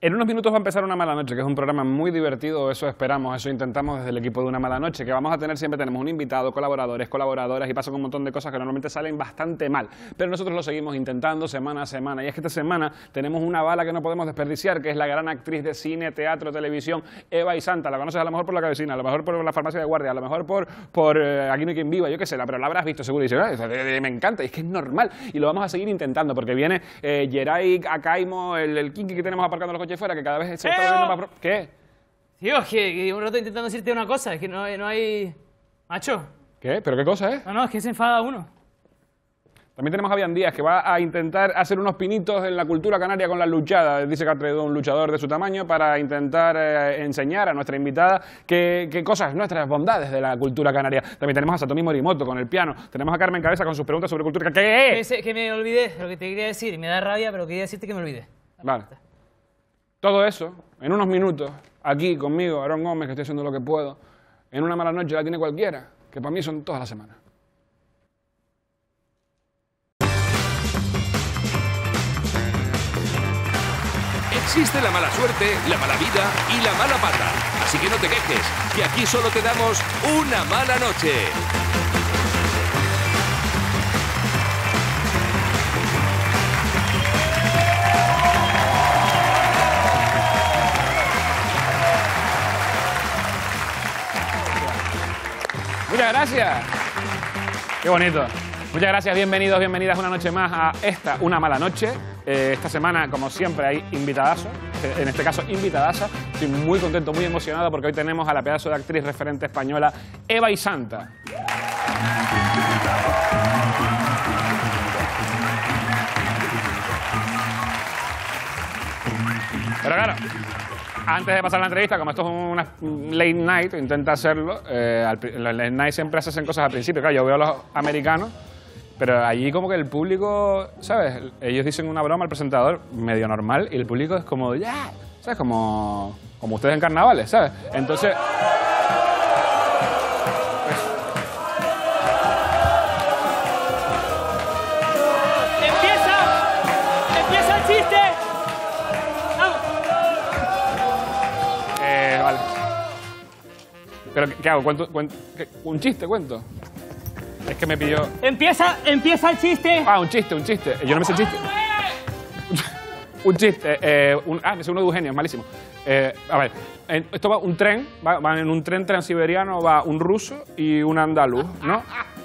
En unos minutos va a empezar Una Mala Noche, que es un programa muy divertido, eso esperamos, eso intentamos desde el equipo de Una Mala Noche, que vamos a tener, siempre tenemos un invitado, colaboradores, colaboradoras, y pasan un montón de cosas que normalmente salen bastante mal. Pero nosotros lo seguimos intentando semana a semana, y es que esta semana tenemos una bala que no podemos desperdiciar, que es la gran actriz de cine, teatro, televisión, Eva Isanta. La conoces a lo mejor por La Cabecina, a lo mejor por La Farmacia de Guardia, a lo mejor por Aquí no hay quien viva, yo qué sé, pero la habrás visto seguro, y dices, me encanta, y es que es normal, y lo vamos a seguir intentando, porque viene Geray Acaimo, el kinky que tenemos aparcando los coches fuera, que cada vez se está volviendo más... ¿Qué? Tío, es que un rato intentando decirte una cosa, es que no hay... Macho. ¿Qué? ¿Pero qué cosa es? No, es que se enfada uno. También tenemos a Fabián Díaz, que va a intentar hacer unos pinitos en la cultura canaria con la luchada. Dice que ha traído un luchador de su tamaño para intentar enseñar a nuestra invitada qué cosas, nuestras bondades de la cultura canaria. También tenemos a Satomi Morimoto con el piano. Tenemos a Carmen Cabeza con sus preguntas sobre cultura. ¿Qué es? Que me olvidé lo que te quería decir. Me da rabia, pero quería decirte que me olvidé. Vale. Todo eso, en unos minutos, aquí conmigo, Aarón Gómez, que estoy haciendo lo que puedo, en Una Mala Noche la tiene cualquiera, que para mí son todas las semanas. Existe la mala suerte, la mala vida y la mala pata. Así que no te quejes, que aquí solo te damos una mala noche. Muchas gracias. Qué bonito. Muchas gracias, bienvenidos, bienvenidas una noche más a esta Una Mala Noche. Esta semana, como siempre, hay invitadazo, en este caso invitadaza. Estoy muy contento, muy emocionado porque hoy tenemos a la pedazo de actriz referente española, Eva Isanta. Pero claro, antes de pasar la entrevista, como esto es una late night, intenta hacerlo. Los late night siempre se hacen cosas al principio. Claro, yo veo a los americanos, pero allí como que el público, ¿sabes? Ellos dicen una broma al presentador medio normal y el público es como, ya, ¿sabes? Como ustedes en carnavales, ¿sabes? Entonces... ¡Empieza el chiste! Vale. ¿Pero qué hago? ¿Un chiste cuento? Es que me pidió... ¡Empieza el chiste! Ah, un chiste. Yo no me sé el chiste. Un chiste. Me sé uno de Eugenio, es malísimo. A ver, esto va un tren, va en un tren transiberiano, va un ruso y un andaluz, ¿no?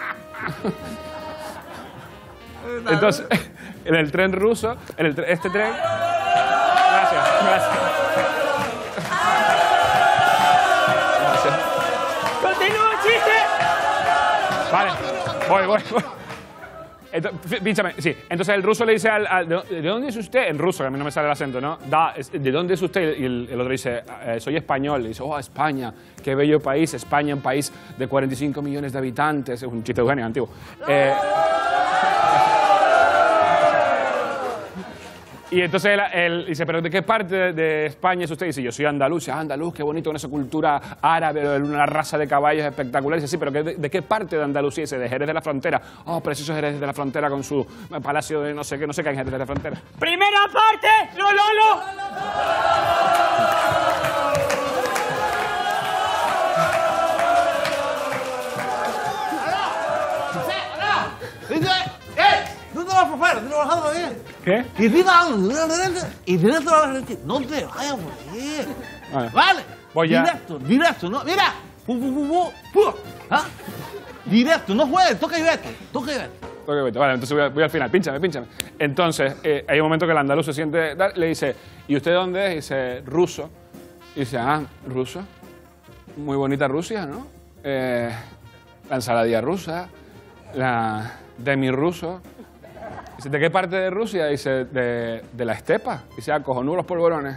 Entonces, en el tren ruso, este tren... Gracias. ¡Continúa el chiste! Vale, voy. Entonces, pínchame, sí. Entonces el ruso le dice ¿de dónde es usted? En ruso, que a mí no me sale el acento, ¿no? ¿De dónde es usted? Y el otro dice, soy español. Y dice, oh, España, qué bello país. España, un país de 45 millones de habitantes. Es un chiste de Eugenio antiguo. Y entonces él dice, ¿pero de qué parte de España es usted? Y dice, yo soy andaluz. Y dice, andaluz, qué bonito, con esa cultura árabe, una raza de caballos espectacular. Y dice, sí, pero ¿de qué parte de Andalucía? Y dice, de Jerez de la Frontera. Oh, precioso Jerez de la Frontera con su palacio de no sé qué hay en Jerez de la Frontera. ¡Primera parte! ¡No! No te vas por fuera, te lo bajado bien. ¿Qué? Y siga y directo a la derecha. No te vayas por ahí. Vale. Voy ya. Directo, no. Mira. ¿Ah? Directo, no juegues, toca y vete. Vale, entonces voy al final. Pínchame. Entonces, hay un momento que el andaluz se siente, le dice, ¿y usted dónde es? Y dice, ruso. Y dice, ruso. Muy bonita Rusia, ¿no? La ensaladilla rusa, la demi ruso. Dice, ¿de qué parte de Rusia? Dice, de la estepa. Dice, cojonudos los polvorones.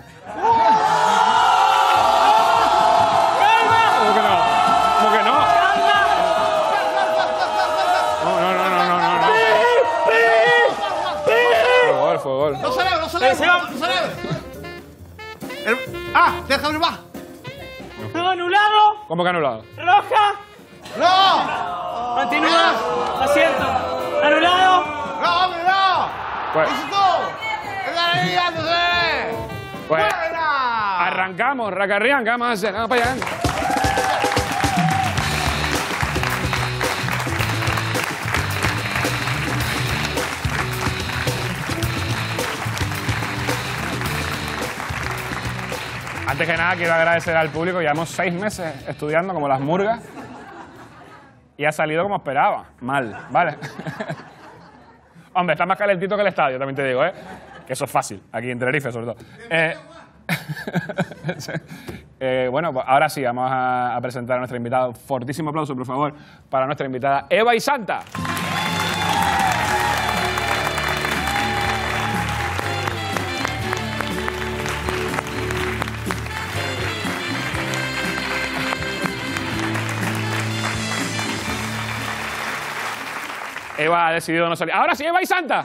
¿Cómo que no? No. Fue gol. No celebra. Déjame bajar. ¡No, anulado! ¿Cómo que anulado? ¡Roja! ¡No! Continúa. Asiento. ¡Anulado! ¡No, hombre, no! Pues, ¡Eso tú! ¡Estás liándose! pues, ¡Fuera! Arrancamos, racarrián, ¿qué vamos a hacer? Vamos para allá. Antes que nada, quiero agradecer al público. Llevamos 6 meses estudiando como las murgas y ha salido como esperaba. Mal, ¿vale? Hombre, está más calentito que el estadio, también te digo, ¿eh? Que eso es fácil, aquí en Tenerife, sobre todo. Bueno, pues ahora sí, vamos a presentar a nuestra invitada. Fortísimo aplauso, por favor, para nuestra invitada Eva y Santa. Eva ha decidido no salir. ¡Ahora sí, Eva y Santa!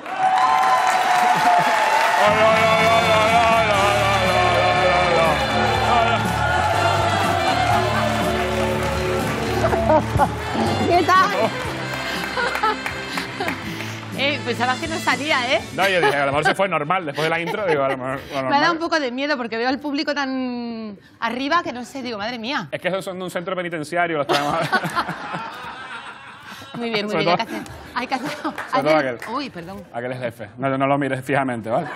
¿Qué tal? Pensaba que no salía, ¿eh? No, yo dije, a lo mejor se fue normal. Después de la intro, digo, a lo mejor... Me ha dado un poco de miedo porque veo al público tan arriba que no sé, digo, madre mía. Es que esos son de un centro penitenciario, los traemos... Muy bien, muy Sobre bien. todo- Hay que hacer... Sobre todo aquel. Uy, perdón. Aquel es jefe. No lo mires fijamente, ¿vale?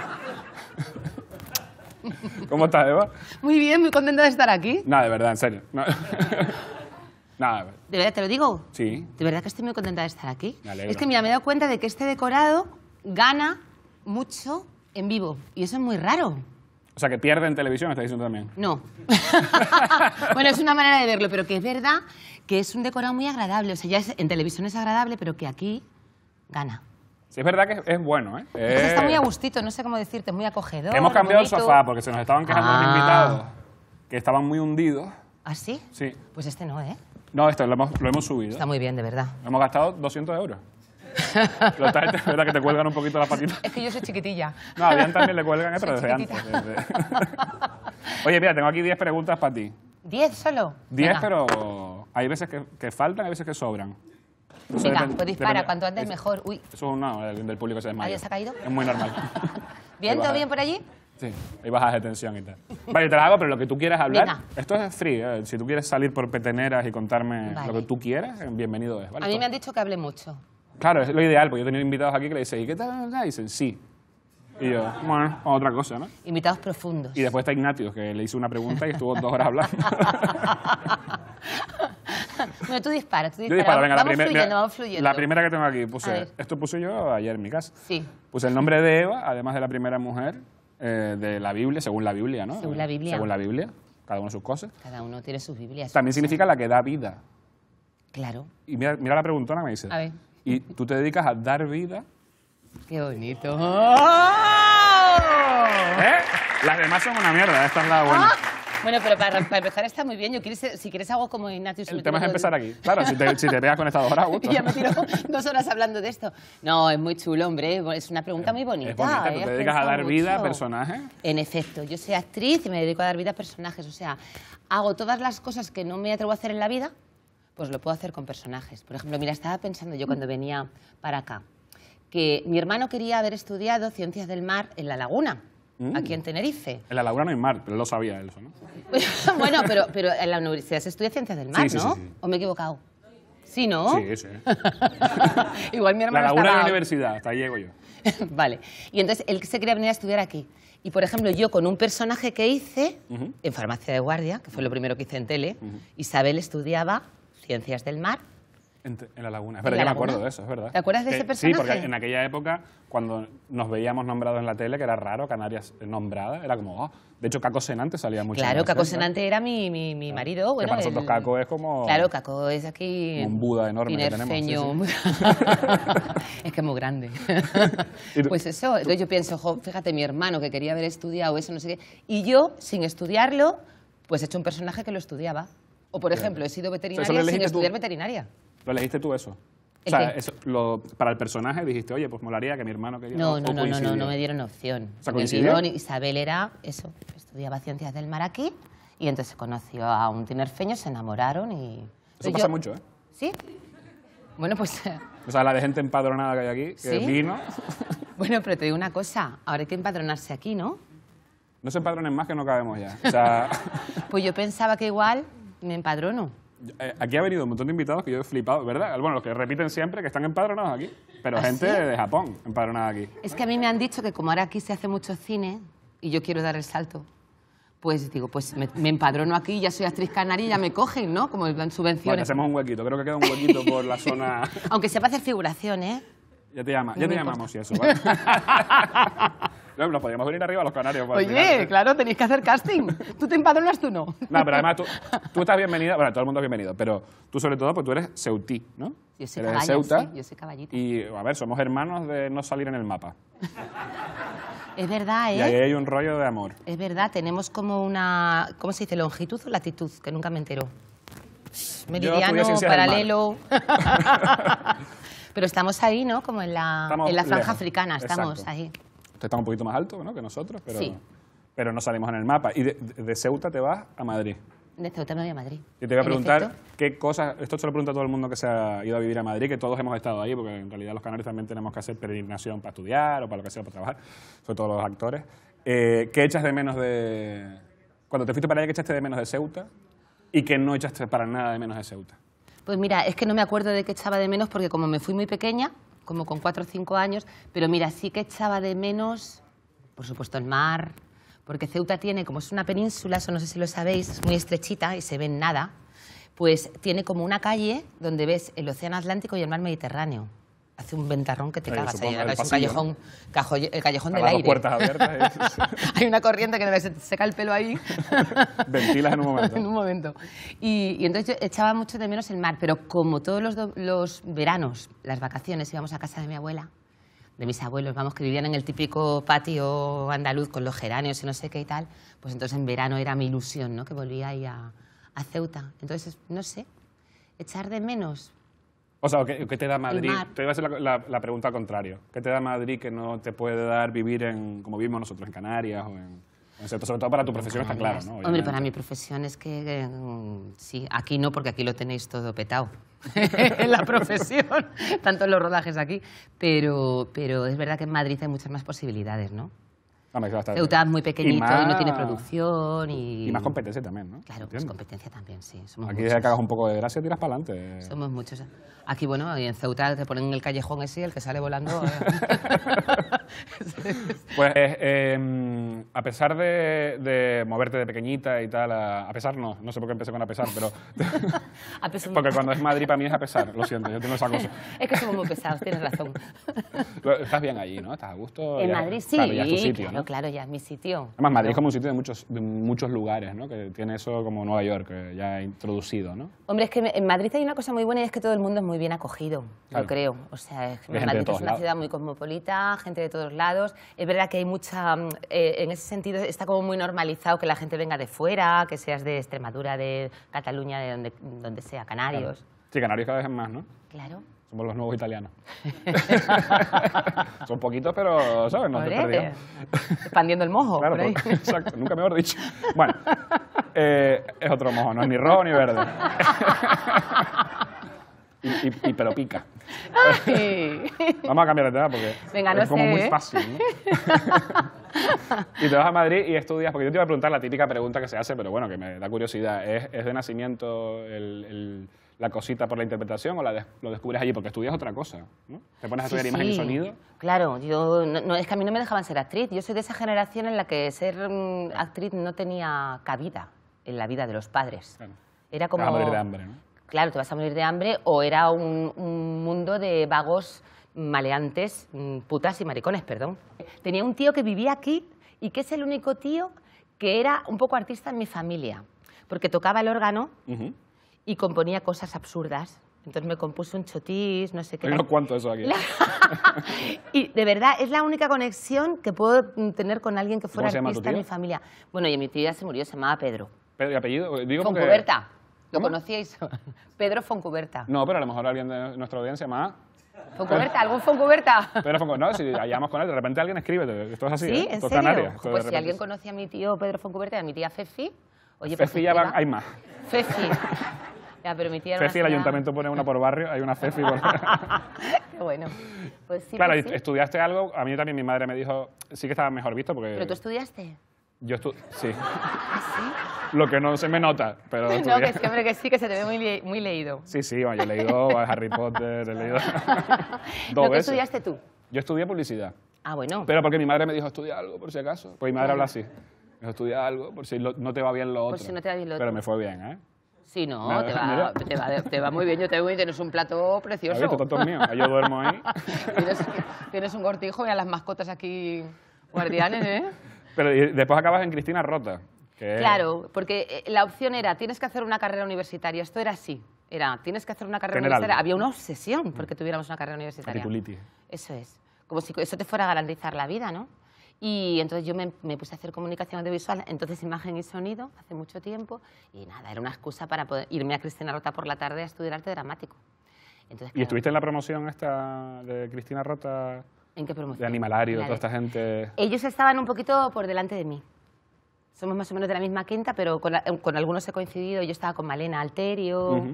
¿Cómo estás, Eva? Muy bien, muy contenta de estar aquí. Nada, de verdad, en serio. No. Nada, ¿De verdad te lo digo? sí. De verdad que estoy muy contenta de estar aquí. Me alegro. Es que, mira, me he dado cuenta de que este decorado gana mucho en vivo. Y eso es muy raro. O sea, que pierde en televisión, estás diciendo también. No. Bueno, es una manera de verlo, pero que es verdad que es un decorado muy agradable. O sea, ya en televisión es agradable, pero que aquí gana. Sí, es verdad que es bueno, ¿eh? Es que está muy a gustito, no sé cómo decirte, muy acogedor. Hemos cambiado el bonito. sofá porque se nos estaban quejando los invitados que estaban muy hundidos. ¿Ah, sí? Sí. Pues este no, ¿eh? No, esto lo hemos subido. Está muy bien, de verdad. Hemos gastado 200 euros. Es verdad que te cuelgan un poquito las patitas. Es que yo soy chiquitilla. No, a Bian también le cuelgan, pero Soy desde antes. chiquitita. Oye, mira, tengo aquí 10 preguntas para ti. 10 solo. 10, Venga. pero hay veces que faltan, hay veces que sobran. Entonces, Venga, depende- pues dispara, depende- cuanto antes es- mejor. Uy, Eso no, el del público se desmaya. ¿Ahí se ha caído? Es muy normal. ¿bien? Ahí ¿Todo baja- bien por allí? Sí, hay bajas de tensión y tal. Vale, te la hago, pero lo que tú quieras hablar, Venga. esto es free. Si tú quieres salir por peteneras y contarme Vale. lo que tú quieras, bienvenido es. ¿vale? A mí me han dicho que hable mucho. Claro, es lo ideal, porque yo he tenido invitados aquí que le dicen, ¿y qué tal? Y dicen, sí. Y yo, bueno, otra cosa, ¿no? Invitados profundos. Y después está Ignatius, que le hice una pregunta y estuvo 2 horas hablando. Bueno, tú dispara, Yo disparo, venga, vamos fluyendo. la primera que tengo aquí, A ver. esto puse yo ayer en mi casa. Sí. Puse el nombre de Eva, además de la primera mujer de la Biblia, según la Biblia, ¿no? Según la Biblia. Según la Biblia, cada uno sus cosas. Cada uno tiene sus Biblias. También significa la que da vida. Claro. Y mira la preguntona, me dice. A ver. Y tú te dedicas a dar vida, Qué bonito. ¿eh? Las demás son una mierda, esta es la buena. Bueno, pero para empezar está muy bien. Yo si quieres algo como Ignatius. El tema es empezar aquí. Claro, si te pegas con esta 2 horas, a gusto. Y ya me tiro 2 horas hablando de esto. No, es muy chulo, hombre. Es una pregunta muy bonita. Es bonita, tú ¿eh? te Has dedicas a pensado dar vida a mucho. personajes. En efecto, yo soy actriz y me dedico a dar vida a personajes. O sea, hago todas las cosas que no me atrevo a hacer en la vida, pues lo puedo hacer con personajes. Por ejemplo, mira, estaba pensando yo cuando venía para acá, que mi hermano quería haber estudiado Ciencias del Mar en La Laguna, aquí en Tenerife. En la Laguna no hay mar, pero él lo sabía eso, ¿no? Bueno, pero en la universidad se estudia Ciencias del Mar, Sí, sí, ¿no? sí, sí. ¿O me he equivocado? Sí, ¿no? Sí, sí. Igual mi La hermano Laguna de la estaba... universidad, hasta ahí llego yo. Vale. Y entonces él se quería venir a estudiar aquí. Y, por ejemplo, yo con un personaje que hice en Farmacia de Guardia, que fue lo primero que hice en tele, Isabel estudiaba Ciencias del Mar. En la Laguna. Pero ¿En la yo me Laguna? acuerdo de eso, es verdad. ¿Te acuerdas de ese personaje? Sí, porque en aquella época, cuando nos veíamos nombrados en la tele, que era raro, Canarias nombrada, era como, oh. De hecho, Caco Senante salía mucho. Claro, en la Caco serie, ¿no? Senante era mi marido. Bueno, para nosotros Caco es como... Claro, Caco es aquí... como un Buda enorme que tenemos, sí, tinerfeño. Es que es muy grande. ¿Y tú? Pues eso, entonces yo pienso, jo, fíjate, mi hermano que quería haber estudiado eso, no sé qué, y yo, sin estudiarlo, pues he hecho un personaje que lo estudiaba. O, por ejemplo, he sido veterinaria eso lo sin elegiste tú. estudiar veterinaria. ¿Lo elegiste tú eso? O ¿El sea, qué? eso, para el personaje dijiste, oye, pues molaría que mi hermano quería... No, o no, no, no, coincidió. no me dieron opción. O sea, En el ¿coincidió? guión, Isabel era eso, estudiaba Ciencias del Mar aquí, y entonces conoció a un tinerfeño, se enamoraron y... Eso Entonces pasa yo- mucho, ¿eh? ¿Sí? Bueno, pues... O sea, la de gente empadronada que hay aquí, que ¿Sí? vino... Bueno, pero te digo una cosa, ahora hay que empadronarse aquí, ¿no? No se empadronen más que no cabemos ya. O sea, Pues yo pensaba que igual me empadrono. aquí ha venido un montón de invitados que yo he flipado, ¿verdad? Bueno, los que repiten siempre que están empadronados aquí. Pero ¿Ah, gente sí? de Japón empadronada aquí. Es que a mí me han dicho que como ahora aquí se hace mucho cine y yo quiero dar el salto, pues digo, pues me empadrono aquí, ya soy actriz canaria y ya me cogen, ¿no? Como en plan Bueno, subvenciones. hacemos un huequito. Creo que queda un huequito por la zona... Aunque sepa hacer figuración, ¿eh? Ya te No me llamamos y eso, ¿vale? No, nos podríamos venir arriba a los canarios. para Oye, final. claro, tenéis que hacer casting. ¿Tú te empadronas, tú no? No, pero además tú estás bienvenida, bueno, todo el mundo es bienvenido, pero tú sobre todo, pues tú eres ceutí, ¿no? Yo soy Eres de caballo, Ceuta. sí, yo soy caballito. Y, a ver, somos hermanos de no salir en el mapa. Es verdad, Y ahí ¿eh? hay un rollo de amor. Es verdad, tenemos como una... ¿Cómo se dice? ¿Longitud o latitud? Que nunca me entero. estudié Meridiano, ciencias del paralelo... Pero estamos ahí, ¿no? Como en la Estamos franja lejos. africana, estamos Exacto. ahí. Usted está un poquito más alto, ¿no? Que nosotros, Sí. pero no salimos en el mapa. Y de Ceuta te vas a Madrid. De Ceuta me voy a Madrid. Y te voy a En preguntar efecto. qué cosas, esto se lo pregunta a todo el mundo que se ha ido a vivir a Madrid, que todos hemos estado ahí, porque en realidad los canarios también tenemos que hacer peregrinación para estudiar o para lo que sea, para trabajar, sobre todo los actores. ¿Qué echas de menos de... Cuando te fuiste para allá, qué echaste de menos de Ceuta y qué no echaste para nada de menos de Ceuta? Pues mira, es que no me acuerdo de qué echaba de menos porque como me fui muy pequeña, como con 4 o 5 años, pero mira, sí que echaba de menos, por supuesto, el mar, porque Ceuta tiene, como es una península, eso no sé si lo sabéis, es muy estrechita y se ve en nada, pues tiene como una calle donde ves el océano Atlántico y el mar Mediterráneo. Hace un ventarrón que te cagas. supongo, Ahí, el es un pasillo, callejón, el callejón del Las dos aire. puertas abiertas Hay una corriente que se te seca el pelo ahí. y ventilas en un momento. En un momento. Y entonces yo echaba mucho de menos el mar, pero como todos los veranos, las vacaciones, íbamos a casa de mi abuela, de mis abuelos, vamos, que vivían en el típico patio andaluz con los geranios y no sé qué y tal, pues entonces en verano era mi ilusión, ¿no? Que volvía ahí a Ceuta. Entonces, no sé, echar de menos. O sea, ¿qué te da Madrid? mar. Te iba a hacer la pregunta al contrario. ¿Qué te da Madrid que no te puede dar vivir como vivimos nosotros, en Canarias o en Ceuta? Sobre todo para tu profesión está claro, ¿no? Hombre, Obviamente. para mi profesión es que sí, aquí no, porque aquí lo tenéis todo petado. En la profesión, tanto en los rodajes aquí. Pero es verdad que en Madrid hay muchas más posibilidades, ¿no? Hombre, claro, está- Ceuta es muy pequeñito y, más- no tiene producción y... Y más competencia también, ¿no? Claro, pues ¿Entiendes? competencia también, sí. Somos Aquí muchos. desde que hagas un poco de gracia tiras para adelante. Somos muchos. Aquí, bueno, y en Ceuta te ponen el callejón ese, el que sale volando. Pues a pesar de moverte de pequeñita y tal, a pesar no sé por qué empecé con a pesar, pero... A pesar- Porque cuando es Madrid para mí es a pesar, lo siento, yo tengo esa cosa. Es que somos muy pesados, tienes razón. Tú estás bien allí, ¿no? ¿Estás a gusto? En Ya- Madrid sí, Claro, ya es tu sitio, claro, ¿no? claro, ya es mi sitio. Además, Madrid es como un sitio de muchos lugares, ¿no? Que tiene eso como Nueva York, que ya ha introducido, ¿no? Hombre, es que en Madrid hay una cosa muy buena y es que todo el mundo es muy bien acogido, Claro. yo creo. O sea, es que Hay gente de Madrid todos es una lados. ciudad muy cosmopolita, gente de todos lados. Es verdad que hay mucha... en ese sentido está como muy normalizado que la gente venga de fuera, que seas de Extremadura, de Cataluña, de donde sea, Canarios. Sí, Canarios cada vez es más, ¿no? Claro. Somos los nuevos italianos. Son poquitos, pero, ¿sabes? No te Hombre, perdió. expandiendo el mojo, Claro, por ahí. porque- exacto, nunca mejor dicho. Bueno, es otro mojo, no es ni rojo ni verde. y pero pica. Ay. Vamos a cambiar de tema porque Venga, no es como sé, muy ¿eh? fácil, ¿no? Y te vas a Madrid y estudias, porque yo te iba a preguntar la típica pregunta que se hace, pero bueno, que me da curiosidad. ¿Es de nacimiento la cosita por la interpretación o lo descubres allí? Porque estudias otra cosa, ¿no? Te pones a estudiar imagen y sonido. Claro, yo no, es que a mí no me dejaban ser actriz. Yo soy de esa generación en la que ser actriz no tenía cabida en la vida de los padres. Claro. Era Te como... vas a morir de hambre, ¿no? Claro, te vas a morir de hambre o era un mundo de vagos maleantes, putas y maricones, perdón. Tenía un tío que vivía aquí y que es el único tío que era un poco artista en mi familia, porque tocaba el órgano Ujú. y componía cosas absurdas. Entonces me compuso un chotis, no sé qué. Hay tal. unos cuantos eso aquí. Y de verdad, es la única conexión que puedo tener con alguien que fuera ¿Cómo se llama tu artista en tío? mi familia. Bueno, y mi tío ya se murió, se llamaba Pedro. ¿Pedro y apellido? Digo porque... Foncuberta. ¿Lo ¿Cómo? conocíais? Pedro Foncuberta. No, pero a lo mejor alguien de nuestra audiencia más... ¿Foncuberta? ¿Algún Foncuberta? Pedro Fonco, no, si hallamos con él, de repente alguien escribe, esto es así, ¿Sí? ¿eh? ¿En Esto es serio? Canarias, esto de Pues si repente alguien es- conoce a mi tío Pedro Foncuberta y a mi tía Fefi... Oye, pues Fefi ya van, escriba. hay más. Fefi. Ya, pero mi tía era una Fefi, el señora- ayuntamiento pone una por barrio, hay una Fefi por... Qué bueno. Pues sí, Claro, pues sí. estudiaste algo, a mí también mi madre me dijo, sí que estaba mejor visto porque... ¿Pero tú estudiaste? Sí. Lo que no se me nota, pero No, estudié. que es que, hombre, que sí, que se te ve muy leído. Sí, bueno, yo he leído a Harry Potter, he leído dos ¿Lo que veces. estudiaste tú? Yo estudié publicidad, Ah, bueno. pero porque mi madre me dijo, estudia algo, por si acaso. Pues mi madre habla así. Me dijo, estudia algo, por si no te va bien lo otro. Por si no te va bien lo Pero otro. me fue bien, ¿eh? Sí, no, Mira. te va muy bien. Yo te veo bien, tienes un plato ¿Has precioso. visto? Tonto mío. Yo duermo ahí. Tienes un cortijo y a las mascotas aquí guardianes, ¿eh? Pero y después acabas en Cristina Rota. Que es- Claro, porque la opción era, tienes que hacer una carrera universitaria. Esto era así. Era, tienes que hacer una carrera Tener universitaria. algo. Había una obsesión porque tuviéramos una carrera universitaria. Capitulitis. Eso es. Como si eso te fuera a garantizar la vida, ¿no? Y entonces yo me puse a hacer comunicación audiovisual, entonces imagen y sonido, hace mucho tiempo, y nada, era una excusa para poder irme a Cristina Rota por la tarde a estudiar arte dramático. Entonces, ¿Y claro, estuviste en la promoción esta de Cristina Rota, ¿en qué promoción? de Animalario, La toda esta gente? Ellos estaban un poquito por delante de mí. Somos más o menos de la misma quinta, pero con algunos he coincidido. Yo estaba con Malena Alterio, Ujú.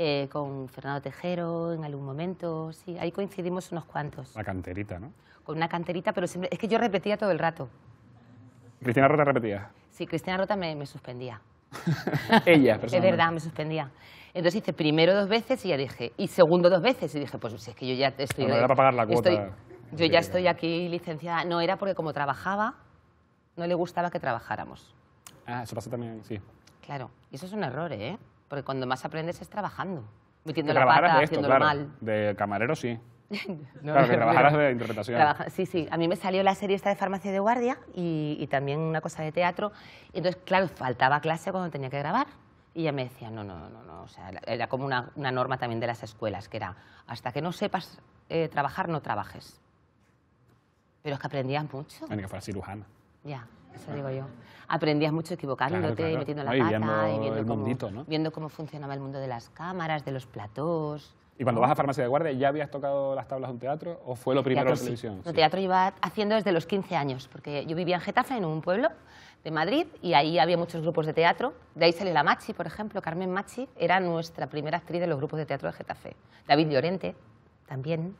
con Fernando Tejero en algún momento. Sí, ahí coincidimos unos cuantos. La canterita, ¿no? Con una canterita, pero siempre... Es que yo repetía todo el rato. Cristina Rota repetía. Sí, Cristina Rota me suspendía. Ella, Es personalmente. verdad, me suspendía. Entonces hice primero 2 veces y ya dije, y segundo 2 veces. Y dije, pues si es que yo ya estoy... Bueno, era para pagar la cuota. Yo ya estoy aquí licenciada. No, era porque como trabajaba, no le gustaba que trabajáramos. Ah, eso pasa también, sí. Claro, y eso es un error, ¿eh? Porque cuando más aprendes es trabajando, metiendo Que la trabajaras pata, de esto, haciéndolo claro. mal. De camarero, sí. No, Claro, que pero- trabajaras de interpretación. Sí, sí. A mí me salió la serie esta de Farmacia de Guardia y también una cosa de teatro. Y entonces, claro, faltaba clase cuando tenía que grabar. Y ella me decía, no. O sea, era como una norma también de las escuelas, que era, hasta que no sepas trabajar, no trabajes. Pero es que aprendías mucho. Ni que fuera cirujana. Ya, eso digo yo. Aprendías mucho equivocándote, Claro. metiendo la No, y pata viendo y viendo el mundito, ¿no? viendo cómo funcionaba el mundo de las cámaras, de los platós. ¿Y cuando vas a Farmacia de Guardia, ya habías tocado las tablas de un teatro o fue lo primero Teatro la sí. televisión? No, Sí. teatro iba haciendo desde los 15 años, porque yo vivía en Getafe, en un pueblo de Madrid, y ahí había muchos grupos de teatro. De ahí salió la Machi, por ejemplo. Carmen Machi era nuestra primera actriz de los grupos de teatro de Getafe. David Llorente, también.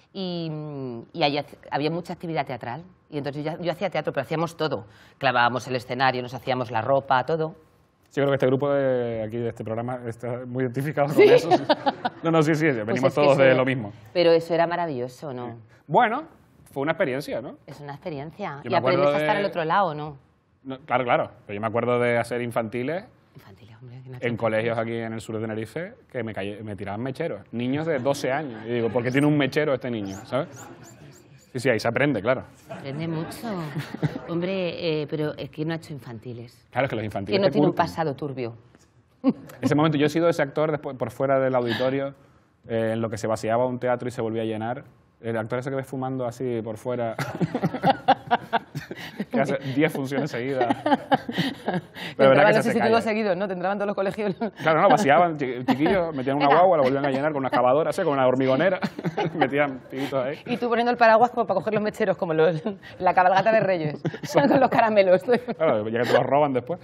Y ahí había mucha actividad teatral. Y entonces yo hacía teatro, pero hacíamos todo. Clavábamos el escenario, nos hacíamos la ropa, todo. Sí, creo que este grupo de aquí de este programa está muy identificado con eso. No, sí, Pues venimos es que todos de eso- lo mismo. Pero eso era maravilloso, ¿no? Bueno, fue una experiencia, ¿no? Es una experiencia. Yo Y me acuerdo aprendes a estar de- al otro lado, ¿no? Claro. Pero yo me acuerdo de hacer infantiles Infantiles, hombre. que no en colegios aquí en el sur de Tenerife que me tiraban mecheros. Niños de 12 años. Y digo, ¿por qué tiene un mechero este niño? ¿Sabes? Sí, ahí se aprende, claro. Aprende mucho. Hombre, pero es que no ha hecho infantiles. Claro, es que los infantiles Que no te tiene un curten. pasado turbio. Ese momento yo he sido ese actor después, por fuera del auditorio, en lo que se vaciaba un teatro y se volvía a llenar. El actor ese que ves fumando así por fuera, que hace 10 funciones seguidas. Pero verdad que se hace calla. seguidos, ¿no? Tendrán todos los colegios. Claro, no, vaciaban, chiquillos, metían una Venga. guagua, la volvían a llenar con una excavadora, con una hormigonera, metían pibitos ahí. Y tú poniendo el paraguas como para coger los mecheros, como la cabalgata de Reyes, con los caramelos. Claro, ya que te los roban después.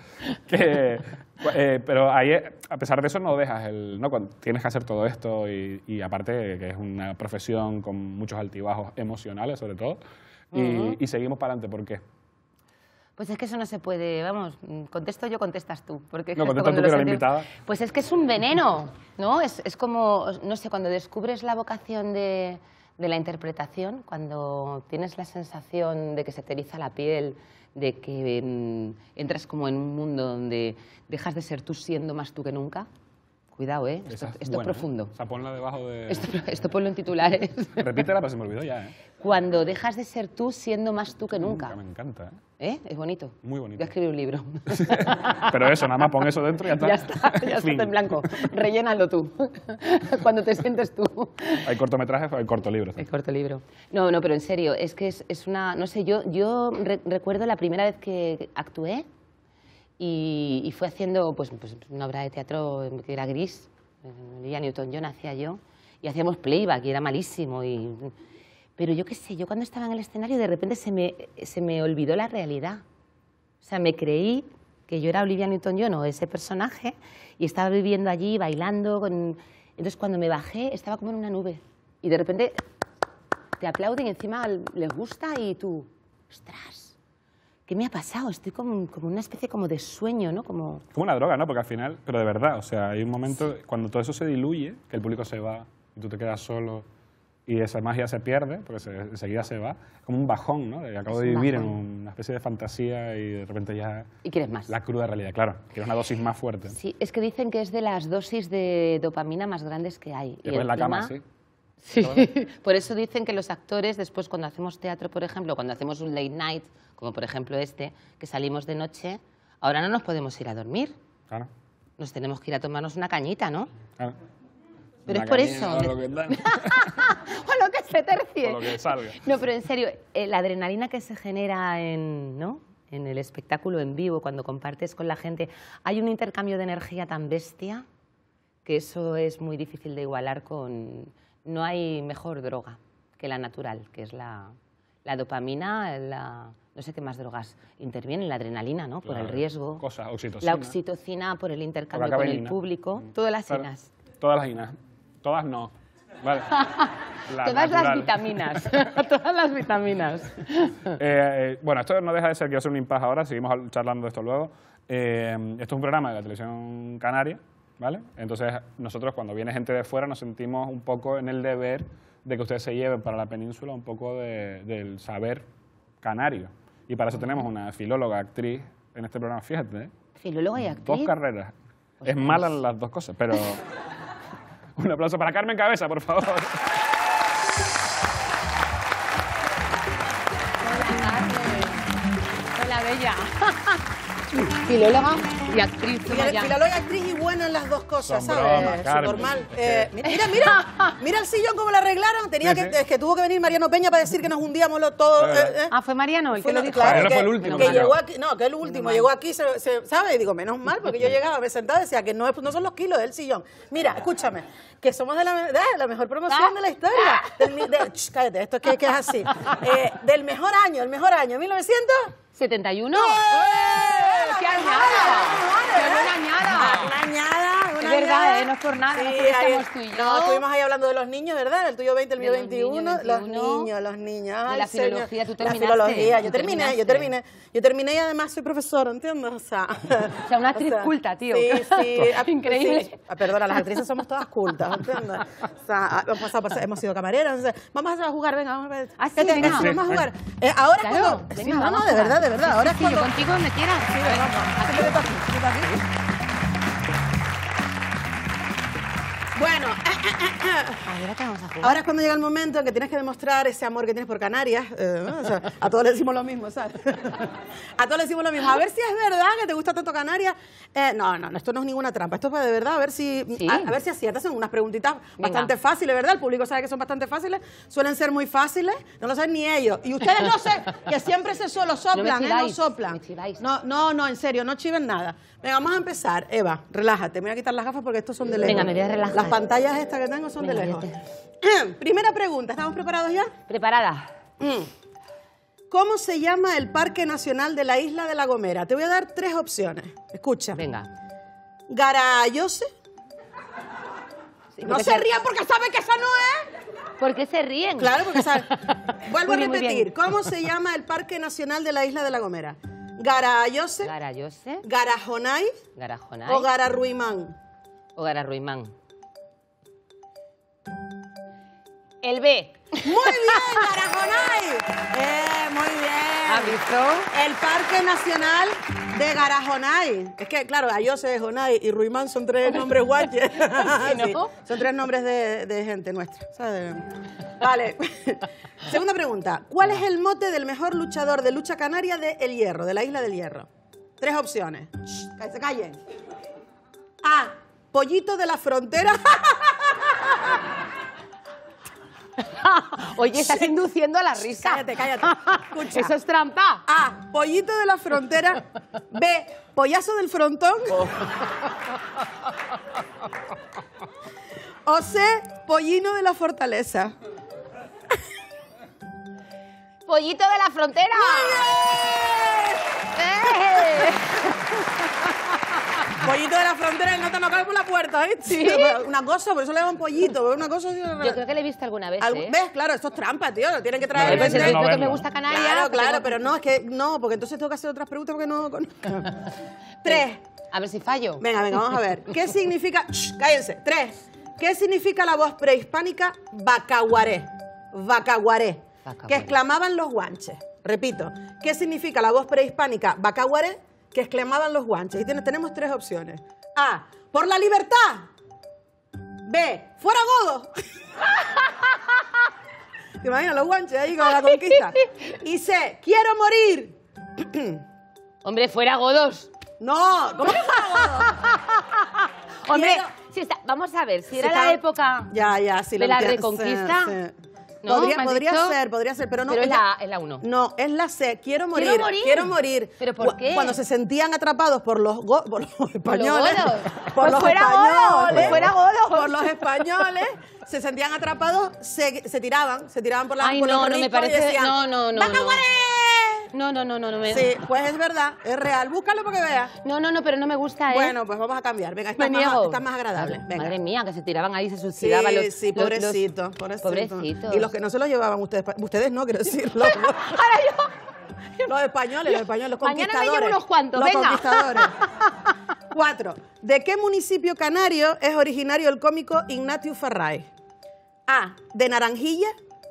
Pero ahí, a pesar de eso, no dejas ¿no? Cuando tienes que hacer todo esto y aparte que es una profesión con muchos altibajos emocionales, sobre todo, y seguimos para adelante. ¿Por qué? Pues es que eso no se puede, vamos, contesto yo, contestas tú. Porque es No, que esto contesta tú, cuando que lo eres la sentimos- invitada. Pues es que es un veneno, ¿no? Es como, no sé, cuando descubres la vocación de la interpretación, cuando tienes la sensación de que se te eriza la piel, de que entras como en un mundo donde dejas de ser tú siendo más tú que nunca. Cuidado, ¿eh? Esto Esa es buena, profundo. ¿eh? O sea, ponla debajo de... Esto ponlo en titulares. Repítela, pero se me olvidó ya, ¿eh? Cuando dejas de ser tú siendo más tú que nunca. Me encanta, ¿eh? ¿Eh? Es bonito. Muy bonito. Voy a escribir un libro. Pero eso, nada más pon eso dentro y ya está. Ya está Fin. en blanco. Rellénalo tú. Cuando te sientes tú. Hay cortometrajes, hay cortolibros. El corto libro. No, pero en serio, es que es una... No sé, yo recuerdo la primera vez que actué y fue haciendo pues una obra de teatro que era Gris, Olivia Newton-John hacía yo, y hacíamos playback y era malísimo. Pero yo qué sé, yo cuando estaba en el escenario de repente se me olvidó la realidad. O sea, me creí que yo era Olivia Newton-John o ese personaje y estaba viviendo allí, bailando. Entonces cuando me bajé estaba como en una nube y de repente te aplauden y encima les gusta y tú, ostras, ¿qué me ha pasado? Estoy como una especie como de sueño, ¿no? Como una droga, ¿no? Porque al final, pero de verdad, o sea, hay un momento cuando todo eso se diluye, que el público se va y tú te quedas solo y esa magia se pierde, porque enseguida se va, como un bajón, ¿no? Acabo de vivir en una especie de fantasía y de repente ya... ¿Y quieres más? La cruda realidad, claro. Quieres una dosis más fuerte. Sí, es que dicen que es de las dosis de dopamina más grandes que hay. Después en la cama, sí. Sí, por eso dicen que los actores, después cuando hacemos teatro, por ejemplo, cuando hacemos un late night, como por ejemplo este, que salimos de noche, ahora no nos podemos ir a dormir. Claro. Nos tenemos que ir a tomarnos una cañita, ¿no? Claro. Pero Una es por cañita, eso. o lo que dan. O lo que se tercie. O lo que salga. No, pero en serio, la adrenalina que se genera ¿no? en el espectáculo en vivo, cuando compartes con la gente, hay un intercambio de energía tan bestia que eso es muy difícil de igualar con... No hay mejor droga que la natural, que es la dopamina, no sé qué más drogas intervienen, la adrenalina, ¿no? Por el riesgo. Cosas, oxitocina. La oxitocina por el intercambio Por la con el cabenina. público. Todas las Claro. inas. Todas las inas. Todas no. Vale. Todas las natural. vitaminas. Todas las vitaminas. Bueno, esto no deja de ser, quiero hacer un impasse ahora, seguimos charlando de esto luego. Esto es un programa de la televisión canaria, ¿vale? Entonces, nosotros cuando viene gente de fuera nos sentimos un poco en el deber de que ustedes se lleven para la península un poco del saber canario. Y para eso tenemos una filóloga, actriz en este programa, fíjate, ¿eh? Filóloga y actriz. 2 carreras. Es mala en las 2 cosas, pero... Un aplauso para Carmen Cabeza, por favor. Hola, bella. Filóloga y actriz. toma ya. Filóloga y actriz y buena en las 2 cosas, Son ¿sabes? bromas, Su Carmen. normal. Es Mira el sillón cómo lo arreglaron. Sí, sí. Es que tuvo que venir Mariano Peña para decir que nos hundíamos todo. Ah, fue Mariano el que lo dijo. Claro, Mariano que, fue el último que que llegó llegó. aquí, no, que el último llegó aquí, ¿sabes? Y digo, menos mal, porque yo llegaba, me sentaba y decía que no son los kilos del sillón. Mira, escúchame, que somos de la mejor promoción de la historia. Cállate, esto que es así. Del mejor año, 1900. 71. ¡Qué añada! ¡Qué añada! Una añada, Es verdad, no es por nada, no porque estamos tú y yo. No, estuvimos ahí hablando de los niños, ¿verdad? El tuyo 20, el mío De los 21. niños, Los niños. De Ay, la señor. filología, tú La terminaste. filología, Tú yo terminé y además soy profesora, ¿entiendes? O sea, una actriz culta, tío. Sí. Increíble. Sí. Perdona, las actrices somos todas cultas, ¿entiendes? O sea, hemos sido camareras, entonces, vamos a jugar, venga, vamos a ver. Ah, sí, venga. Vamos a jugar. Ahora Claro, cuando... venga, Sí, vamos no, a de jugar. verdad. Ahora es Sí, yo cuando... contigo donde quieras. Sí, vamos. Vete aquí. Bueno, Ahora te vamos a jugar. ahora es cuando llega el momento en que tienes que demostrar ese amor que tienes por Canarias. ¿No? O sea, a todos le decimos lo mismo, ¿sabes? A todos le decimos lo mismo. A ver si es verdad que te gusta tanto Canarias. No, esto no es ninguna trampa. Esto es para de verdad, a ver si, Sí. a ver si aciertas. Son unas preguntitas bastante fáciles, ¿verdad? El público sabe que son bastante fáciles. Suelen ser muy fáciles. No lo saben ni ellos. Y ustedes no sé, que siempre se solo soplan, me no chiváis, soplan. me chiváis. No, en serio, no chiven nada. Venga, vamos a empezar. Eva, relájate. Me voy a quitar las gafas porque estos son de lejos. Venga, me voy a relajar. Las pantallas estas que tengo son de Venga, lejos. Primera pregunta, ¿estamos preparados ya? Preparada. ¿Cómo se llama el Parque Nacional de la Isla de La Gomera? Te voy a dar 3 opciones. Escucha. Venga. Garayose. No porque se rían porque saben que esa no es. ¿Por qué se ríen? Claro, porque saben. Vuelvo a Muy bien, muy repetir. bien. ¿Cómo se llama el Parque Nacional de la Isla de La Gomera? ¿Garayose, Garayose, Garajonay Garajonay o Gararruimán? o Gararruimán. El B. Muy bien, Garajonay. Muy bien. ¿Has visto? El Parque Nacional de Garajonay. Es que, claro, Ayose, Jonay y Ruimán son 3 nombres guaches. ¿no? Sí, son 3 nombres de gente nuestra. ¿Sabes? Vale. Segunda pregunta. ¿Cuál es el mote del mejor luchador de lucha canaria de El Hierro, de la Isla del Hierro? 3 opciones. Shh, que se callen. A. Pollito de la Frontera. Oye, estás induciendo a la risa. Cállate. Escucha. Eso es trampa. A. Pollito de la Frontera. B. Pollazo del Frontón. O C. Pollino de la Fortaleza. Pollito de la Frontera. ¡Eh! pollito de la frontera y no te no cabe por la puerta, ¿eh? Sí. Una cosa, por eso le llaman pollito, una cosa así. Yo creo que le he visto alguna vez, ¿eh? ¿Ves? Claro, esto es trampa, tío, lo tienen que traer. Pues Pero yo no creo que me verlo. gusta Canarias. Claro, porque claro, no- pero no, es que no, porque entonces tengo que hacer otras preguntas porque no conozco. 3. A ver si fallo. Venga, vamos a ver. ¿Qué significa? Shh, cállense. 3. ¿Qué significa la voz prehispánica bacaguaré? Bacaguaré. Bacaguaré. Que exclamaban los guanches. Repito. ¿Qué significa la voz prehispánica bacaguaré? Que exclamaban los guanches. Y tenemos 3 opciones. A. Por la libertad. B. Fuera godo. ¿Te imaginas los guanches ahí con la conquista? Y C. Quiero morir. Hombre, fuera godos. No, ¿cómo que fuera godo? Hombre, Quiero- si está, vamos a ver, si Si era está- la época Ya, sí. de lo la entiendo. Reconquista, Sí. ¿no? ¿Me has Podría dicho? ser, pero no. Pero es ella- la 1. No, es la C. Quiero morir. Quiero morir. Quiero morir. ¿Pero por qué? Cuando se sentían atrapados por los españoles. godos. Por Pues los fuera españoles. godos, pues fuera godos. Por los españoles. Se sentían atrapados, se tiraban por la Ay, por los no, no me riscos y parece. decían, No. ¡Bacaguaré! No. Sí, pues es verdad, es real. Búscalo para que veas. No, pero no me gusta, ¿eh? Bueno, pues vamos a cambiar. Venga, me está niego. más agradable. Venga. Madre mía, que se tiraban ahí, se Sí, suicidaban los... sí, pobrecito. Pobrecitos. Y los que no se los llevaban ustedes no, quiero decir. Los españoles, los Mañana me conquistadores. llevo unos cuantos, los venga. conquistadores. 4. ¿De qué municipio canario es originario el cómico Ignatius Farray? A. De Naranjilla.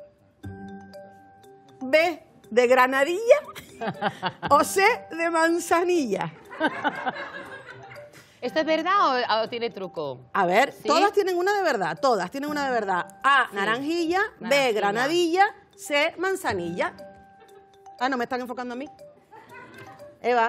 B. De Granadilla. O C. De Manzanilla. ¿Esto es verdad o tiene truco? A ver, ¿Sí? todas tienen una de verdad, todas tienen una de verdad. A, naranjilla, B, Naranjilla. granadilla, C, manzanilla. Ah, no me están enfocando a mí. Eva,